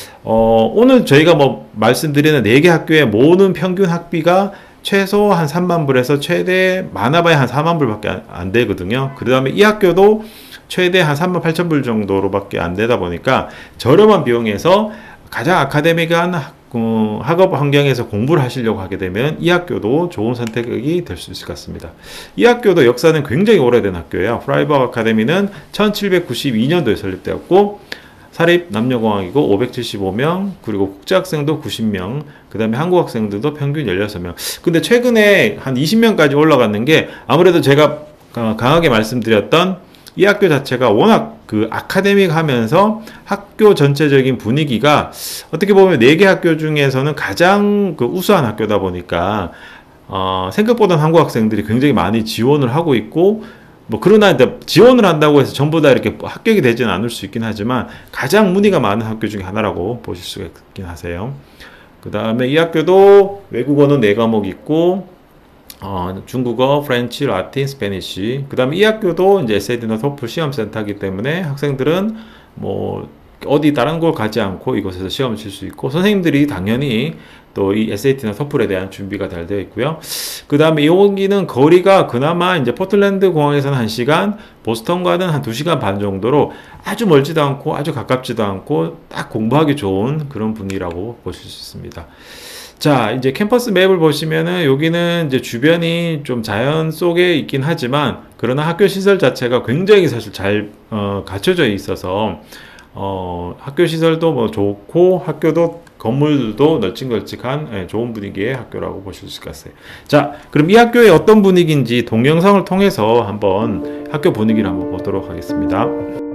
오늘 저희가 뭐 말씀드리는 4개 학교의 모든 평균 학비가 최소 한 3만 불에서 최대 많아봐야 한 4만 불밖에 안 되거든요. 그 다음에 이 학교도 최대 한 3만 8천 불 정도로밖에 안 되다 보니까 저렴한 비용에서 가장 아카데미한 학업 환경에서 공부를 하시려고 하게 되면 이 학교도 좋은 선택이 될 수 있을 것 같습니다. 이 학교도 역사는 굉장히 오래된 학교예요. 프라이버 아카데미는 1792년도에 설립되었고 사립 남녀공학이고 575명, 그리고 국제학생도 90명, 그 다음에 한국학생들도 평균 16명. 근데 최근에 한 20명까지 올라갔는 게 아무래도 제가 강하게 말씀드렸던 이 학교 자체가 워낙 그 아카데믹 하면서 학교 전체적인 분위기가 어떻게 보면 4개 학교 중에서는 가장 그 우수한 학교다 보니까 생각보다 한국 학생들이 굉장히 많이 지원을 하고 있고 뭐 그러나 이제 지원을 한다고 해서 전부 다 이렇게 합격이 되지는 않을 수 있긴 하지만 가장 문의가 많은 학교 중에 하나라고 보실 수가 있긴 하세요. 그 다음에 이 학교도 외국어는 4과목 있고 중국어, 프렌치, 라틴, 스페니쉬. 그 다음에 이 학교도 이제 SAT나 토플 시험센터이기 때문에 학생들은 뭐 어디 다른 곳 가지 않고 이곳에서 시험을 칠 수 있고 선생님들이 당연히 또 이 SAT나 토플에 대한 준비가 잘 되어 있고요. 그 다음에 여기는 거리가 그나마 이제 포틀랜드 공항에서는 1시간, 보스턴과는 한 2시간 반 정도로 아주 멀지도 않고 아주 가깝지도 않고 딱 공부하기 좋은 그런 분위기라고 보실 수 있습니다. 자, 이제 캠퍼스 맵을 보시면은 여기는 이제 주변이 좀 자연 속에 있긴 하지만 그러나 학교 시설 자체가 굉장히 사실 잘 갖춰져 있어서 학교 시설도 뭐 좋고 학교도 건물도 널찍널찍한 좋은 분위기의 학교라고 보실 수 있겠어요. 자, 그럼 이 학교의 어떤 분위기인지 동영상을 통해서 한번 학교 분위기를 한번 보도록 하겠습니다.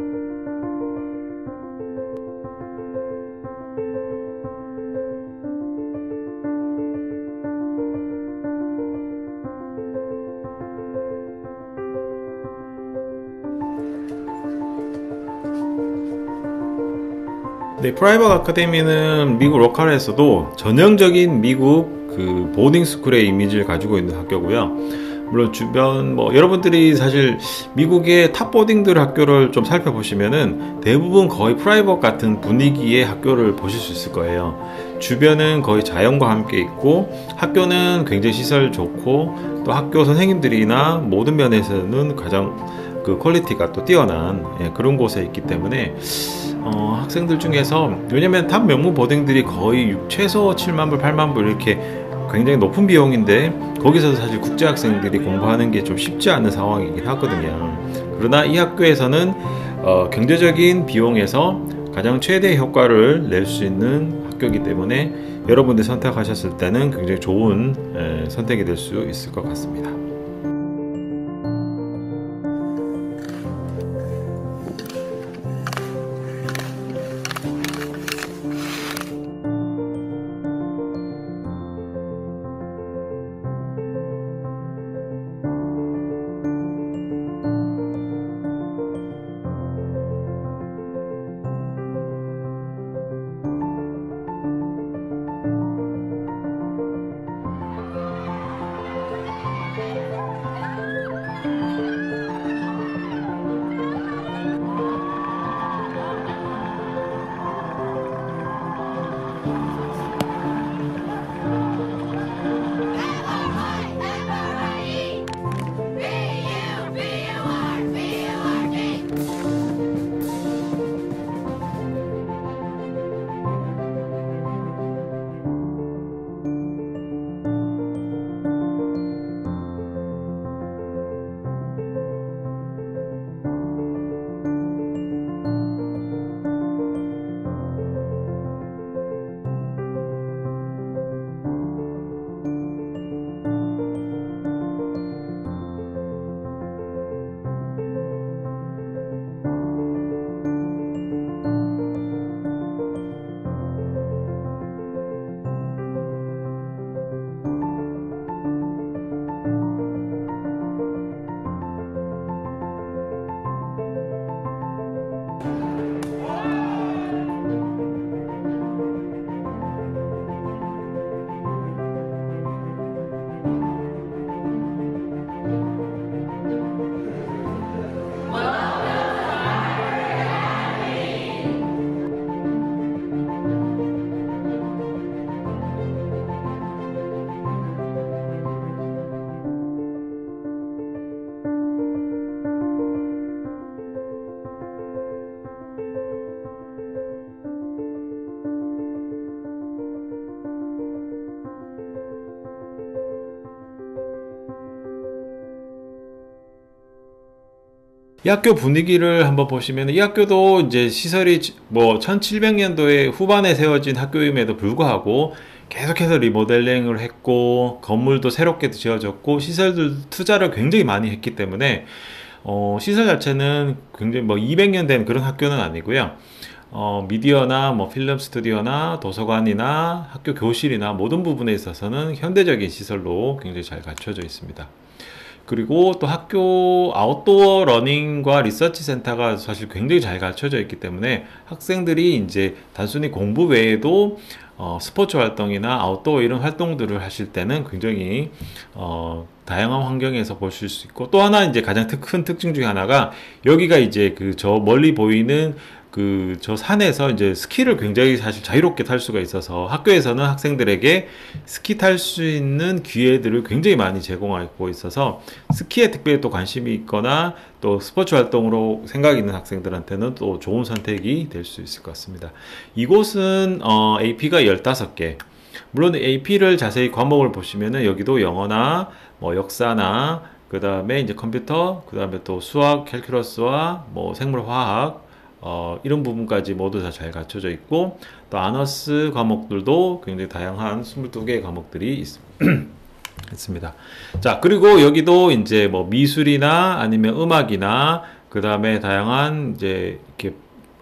네, 프라이빗 아카데미는 미국 로컬에서도 전형적인 미국 그 보딩 스쿨의 이미지를 가지고 있는 학교고요. 물론 주변 뭐 여러분들이 사실 미국의 탑 보딩들 학교를 좀 살펴보시면은 대부분 거의 프라이빗 같은 분위기의 학교를 보실 수 있을 거예요. 주변은 거의 자연과 함께 있고 학교는 굉장히 시설 좋고 또 학교 선생님들이나 모든 면에서는 가장 그 퀄리티가 또 뛰어난 그런 곳에 있기 때문에 학생들 중에서 왜냐면 탑 명문 보딩들이 거의 최소 7만 불, 8만 불 이렇게 굉장히 높은 비용인데 거기서 사실 국제 학생들이 공부하는 게 좀 쉽지 않은 상황이긴 하거든요. 그러나 이 학교에서는 경제적인 비용에서 가장 최대의 효과를 낼 수 있는 학교이기 때문에 여러분들 선택하셨을 때는 굉장히 좋은 선택이 될 수 있을 것 같습니다. 이 학교 분위기를 한번 보시면 이 학교도 이제 시설이 뭐 1700년도에 후반에 세워진 학교임에도 불구하고 계속해서 리모델링을 했고 건물도 새롭게 지어졌고 시설들 투자를 굉장히 많이 했기 때문에 시설 자체는 굉장히 뭐 200년 된 그런 학교는 아니고요. 미디어나 뭐 필름 스튜디오나 도서관이나 학교 교실이나 모든 부분에 있어서는 현대적인 시설로 굉장히 잘 갖춰져 있습니다. 그리고 또 학교 아웃도어 러닝과 리서치 센터가 사실 굉장히 잘 갖춰져 있기 때문에 학생들이 이제 단순히 공부 외에도 스포츠 활동이나 아웃도어 이런 활동들을 하실 때는 굉장히 다양한 환경에서 보실 수 있고, 또 하나 이제 가장 큰 특징 중에 하나가 여기가 이제 그 저 멀리 보이는 그 저 산에서 이제 스키를 굉장히 사실 자유롭게 탈 수가 있어서 학교에서는 학생들에게 스키 탈 수 있는 기회들을 굉장히 많이 제공하고 있어서 스키에 특별히 또 관심이 있거나 또 스포츠 활동으로 생각이 있는 학생들한테는 또 좋은 선택이 될 수 있을 것 같습니다. 이곳은 AP가 15개. 물론 AP를 자세히 과목을 보시면은 여기도 영어나 뭐 역사나 그 다음에 이제 컴퓨터, 그 다음에 또 수학, 캘큘러스와 뭐 생물화학, 이런 부분까지 모두 다 잘 갖춰져 있고, 또 아너스 과목들도 굉장히 다양한 22개의 과목들이 있습니다. 자, 그리고 여기도 이제 뭐 미술이나 아니면 음악이나 그 다음에 다양한 이제 이렇게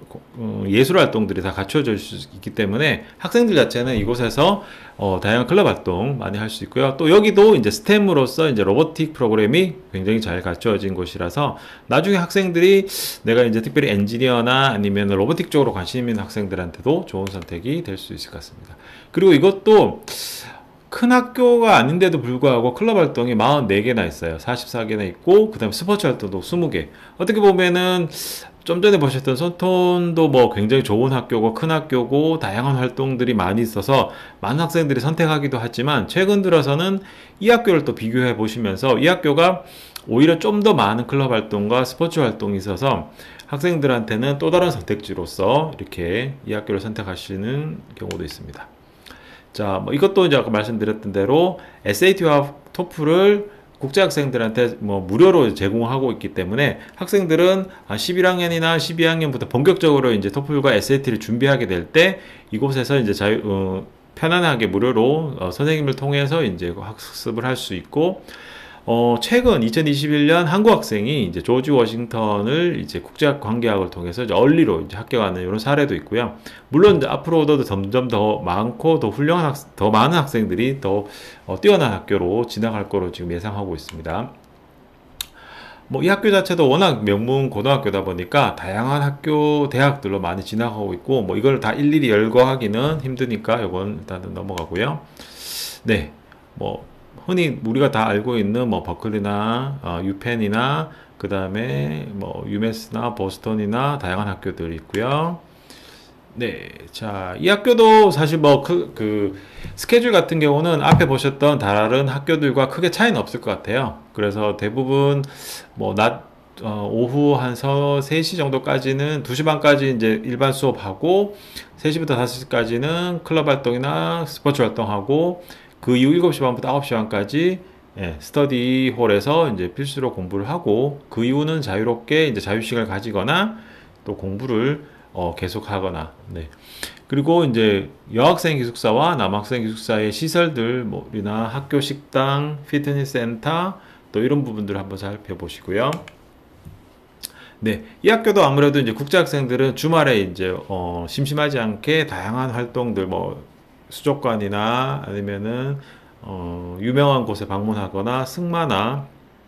예술 활동들이 다 갖춰져 있기 때문에 학생들 자체는 이곳에서 다양한 클럽 활동 많이 할 수 있고요. 또 여기도 이제 스템으로서 이제 로보틱 프로그램이 굉장히 잘 갖춰진 곳이라서 나중에 학생들이 내가 이제 특별히 엔지니어나 아니면 로보틱 쪽으로 관심 있는 학생들한테도 좋은 선택이 될 수 있을 것 같습니다. 그리고 이것도 큰 학교가 아닌데도 불구하고 클럽 활동이 44개나 있어요. 44개나 있고, 그 다음에 스포츠 활동도 20개. 어떻게 보면은 좀 전에 보셨던 손톤도 뭐 굉장히 좋은 학교고 큰 학교고 다양한 활동들이 많이 있어서 많은 학생들이 선택하기도 하지만, 최근 들어서는 이 학교를 또 비교해 보시면서 이 학교가 오히려 좀 더 많은 클럽 활동과 스포츠 활동이 있어서 학생들한테는 또 다른 선택지로서 이렇게 이 학교를 선택하시는 경우도 있습니다. 자, 뭐 이것도 이제 아까 말씀드렸던 대로 SAT와 토플을 국제 학생들한테 뭐 무료로 제공하고 있기 때문에 학생들은 11학년이나 12학년부터 본격적으로 이제 토플과 SAT를 준비하게 될 때 이곳에서 이제 편안하게 무료로 선생님을 통해서 이제 학습을 할 수 있고, 최근 2021년 한국 학생이 이제 조지 워싱턴을 이제 국제학 관계학을 통해서 이제 얼리로 이제 합격하는 이런 사례도 있고요. 물론 이제 앞으로도 점점 더 많고 더 훌륭한 더 많은 학생들이 더 뛰어난 학교로 진학할 거로 지금 예상하고 있습니다. 뭐 이 학교 자체도 워낙 명문 고등학교다 보니까 다양한 학교 대학들로 많이 진학하고 있고, 뭐 이걸 다 일일이 열거하기는 힘드니까 이건 일단은 넘어가고요. 네, 뭐 흔히 우리가 다 알고 있는 뭐 버클리나 유펜이나 그 다음에 뭐 유메스나 보스턴이나 다양한 학교들이 있고요. 네, 자, 이 학교도 사실 뭐 그 스케줄 같은 경우는 앞에 보셨던 다른 학교들과 크게 차이는 없을 것 같아요. 그래서 대부분 뭐 오후 한 3시 정도까지는 2시 반까지 이제 일반 수업하고 3시부터 5시까지는 클럽 활동이나 스포츠 활동하고, 그 이후 7시 반부터 9시 반까지 스터디 홀에서 이제 필수로 공부를 하고, 그 이후는 자유롭게 이제 자유시간을 가지거나 또 공부를 계속 하거나, 네. 그리고 이제 여학생 기숙사와 남학생 기숙사의 시설들이나 학교 식당, 피트니스 센터, 또 이런 부분들을 한번 살펴보시고요. 네, 이 학교도 아무래도 이제 국제학생들은 주말에 이제 심심하지 않게 다양한 활동들, 뭐 수족관이나 아니면은 유명한 곳에 방문하거나 승마나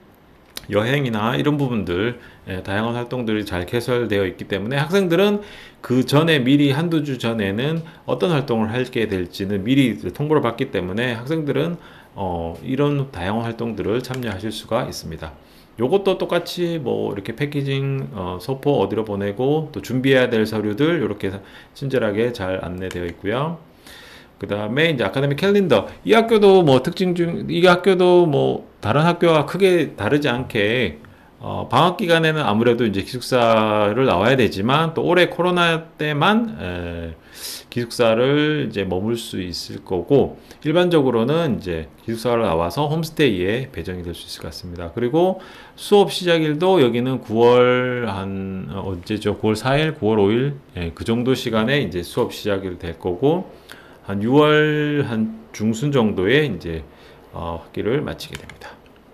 여행이나 이런 부분들, 다양한 활동들이 잘 개설되어 있기 때문에 학생들은 그 전에 미리 한두 주 전에는 어떤 활동을 하게 될지는 미리 통보를 받기 때문에 학생들은 이런 다양한 활동들을 참여하실 수가 있습니다. 요것도 똑같이 뭐 이렇게 패키징 소포 어디로 보내고 또 준비해야 될 서류들 이렇게 친절하게 잘 안내되어 있고요. 그 다음에 이제 아카데미 캘린더, 이 학교도 뭐 이 학교도 뭐 다른 학교와 크게 다르지 않게 방학 기간에는 아무래도 이제 기숙사를 나와야 되지만, 또 올해 코로나 때만 기숙사를 이제 머물 수 있을 거고, 일반적으로는 이제 기숙사를 나와서 홈스테이에 배정이 될 수 있을 것 같습니다. 그리고 수업 시작일도 여기는 9월 언제죠? 9월 4일, 9월 5일, 그 정도 시간에 이제 수업 시작이 될 거고, 한 6월 한 중순 정도에 이제 학기를 마치게 됩니다.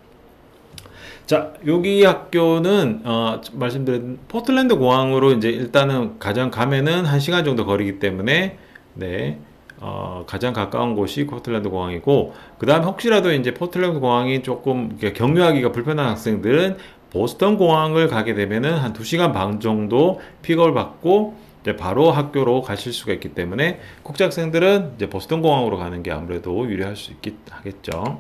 자, 여기 학교는 말씀드린 포틀랜드 공항으로 이제 일단은 가장 가면은 1시간 정도 거리기 때문에, 네, 가장 가까운 곳이 포틀랜드 공항이고, 그 다음에 혹시라도 이제 포틀랜드 공항이 조금 이렇게 경유하기가 불편한 학생들은 보스턴 공항을 가게 되면은 한 2시간 반 정도 픽업을 받고 이제 바로 학교로 가실 수가 있기 때문에 국제학생들은 이제 보스턴 공항으로 가는 게 아무래도 유리할 수 하겠죠.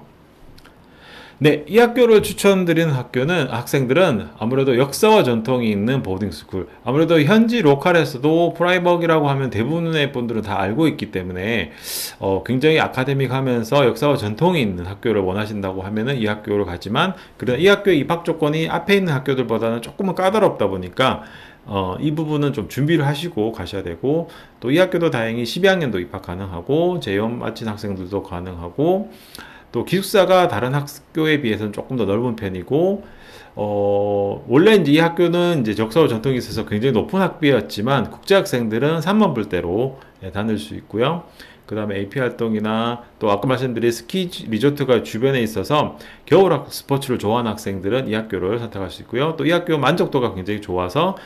네, 이 학교를 추천드리는 학생들은 아무래도 역사와 전통이 있는 보딩스쿨. 아무래도 현지 로컬에서도 프라이버기라고 하면 대부분의 분들은 다 알고 있기 때문에 굉장히 아카데믹하면서 역사와 전통이 있는 학교를 원하신다고 하면은 이 학교를 가지만, 그러나 이 학교의 입학 조건이 앞에 있는 학교들보다는 조금은 까다롭다 보니까 이 부분은 좀 준비를 하시고 가셔야 되고, 또 이 학교도 다행히 12학년도 입학 가능하고 재연 마친 학생들도 가능하고, 또 기숙사가 다른 학교에 비해서는 조금 더 넓은 편이고, 원래 이제 이 학교는 이제 적사와 전통이 있어서 굉장히 높은 학비였지만 국제학생들은 3만 불대로 다닐 수 있고요. 그 다음에 AP 활동이나 또 아까 말씀드린 스키 리조트가 주변에 있어서 겨울 스포츠를 좋아하는 학생들은 이 학교를 선택할 수 있고요. 또 이 학교 만족도가 굉장히 좋아서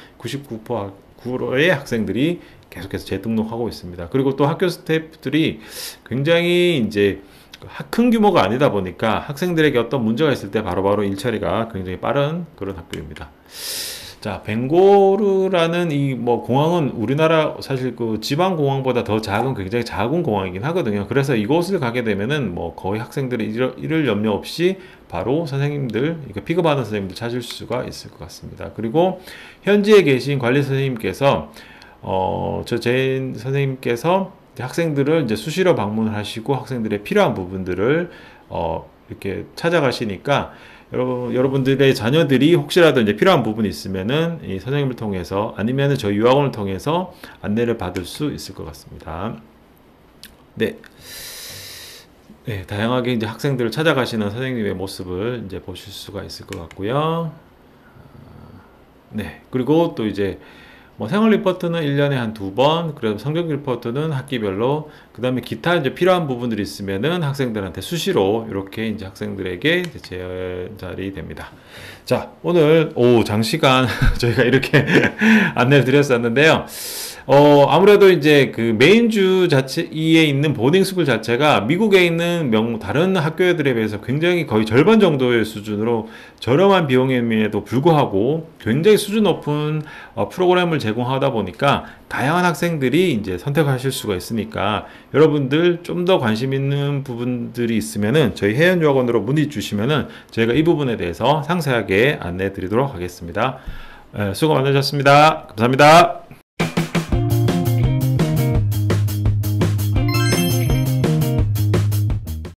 99%의 학생들이 계속해서 재등록하고 있습니다. 그리고 또 학교 스태프들이 굉장히 이제 큰 규모가 아니다 보니까 학생들에게 어떤 문제가 있을 때 바로바로 일처리가 굉장히 빠른 그런 학교입니다. 자, 벤고르라는 이 뭐 공항은 우리나라 사실 그 지방 공항보다 더 작은 굉장히 작은 공항이긴 하거든요. 그래서 이곳을 가게 되면은 뭐 거의 학생들이 이럴 염려 없이 바로 선생님들, 그러니까 픽업하는 선생님들 찾을 수가 있을 것 같습니다. 그리고 현지에 계신 관리 선생님께서 제 선생님께서 학생들을 이제 수시로 방문을 하시고 학생들의 필요한 부분들을 이렇게 찾아가시니까 여러분들의 자녀들이 혹시라도 이제 필요한 부분이 있으면은 이 선생님을 통해서 아니면은 저희 유학원을 통해서 안내를 받을 수 있을 것 같습니다. 네. 네, 다양하게 이제 학생들을 찾아가시는 선생님의 모습을 이제 보실 수가 있을 것 같고요. 네. 그리고 또 이제 뭐 생활 리포트는 1년에 한 2번, 그리고 성적 리포트는 학기별로, 그 다음에 기타 이제 필요한 부분들이 있으면은 학생들한테 수시로 이렇게 이제 학생들에게 전달이 됩니다. 자, 오늘 장시간 저희가 이렇게 안내를 드렸었는데요. 아무래도 이제 그 메인주 자체에 있는 보딩스쿨 자체가 미국에 있는 다른 학교들에 비해서 굉장히 거의 절반 정도의 수준으로 저렴한 비용임에도 불구하고 굉장히 수준 높은 프로그램을 제공하다 보니까 다양한 학생들이 이제 선택하실 수가 있으니까 여러분들 좀 더 관심 있는 부분들이 있으면은 저희 해연유학원으로 문의 주시면은 저희가 이 부분에 대해서 상세하게 안내 드리도록 하겠습니다. 수고 많으셨습니다. 감사합니다.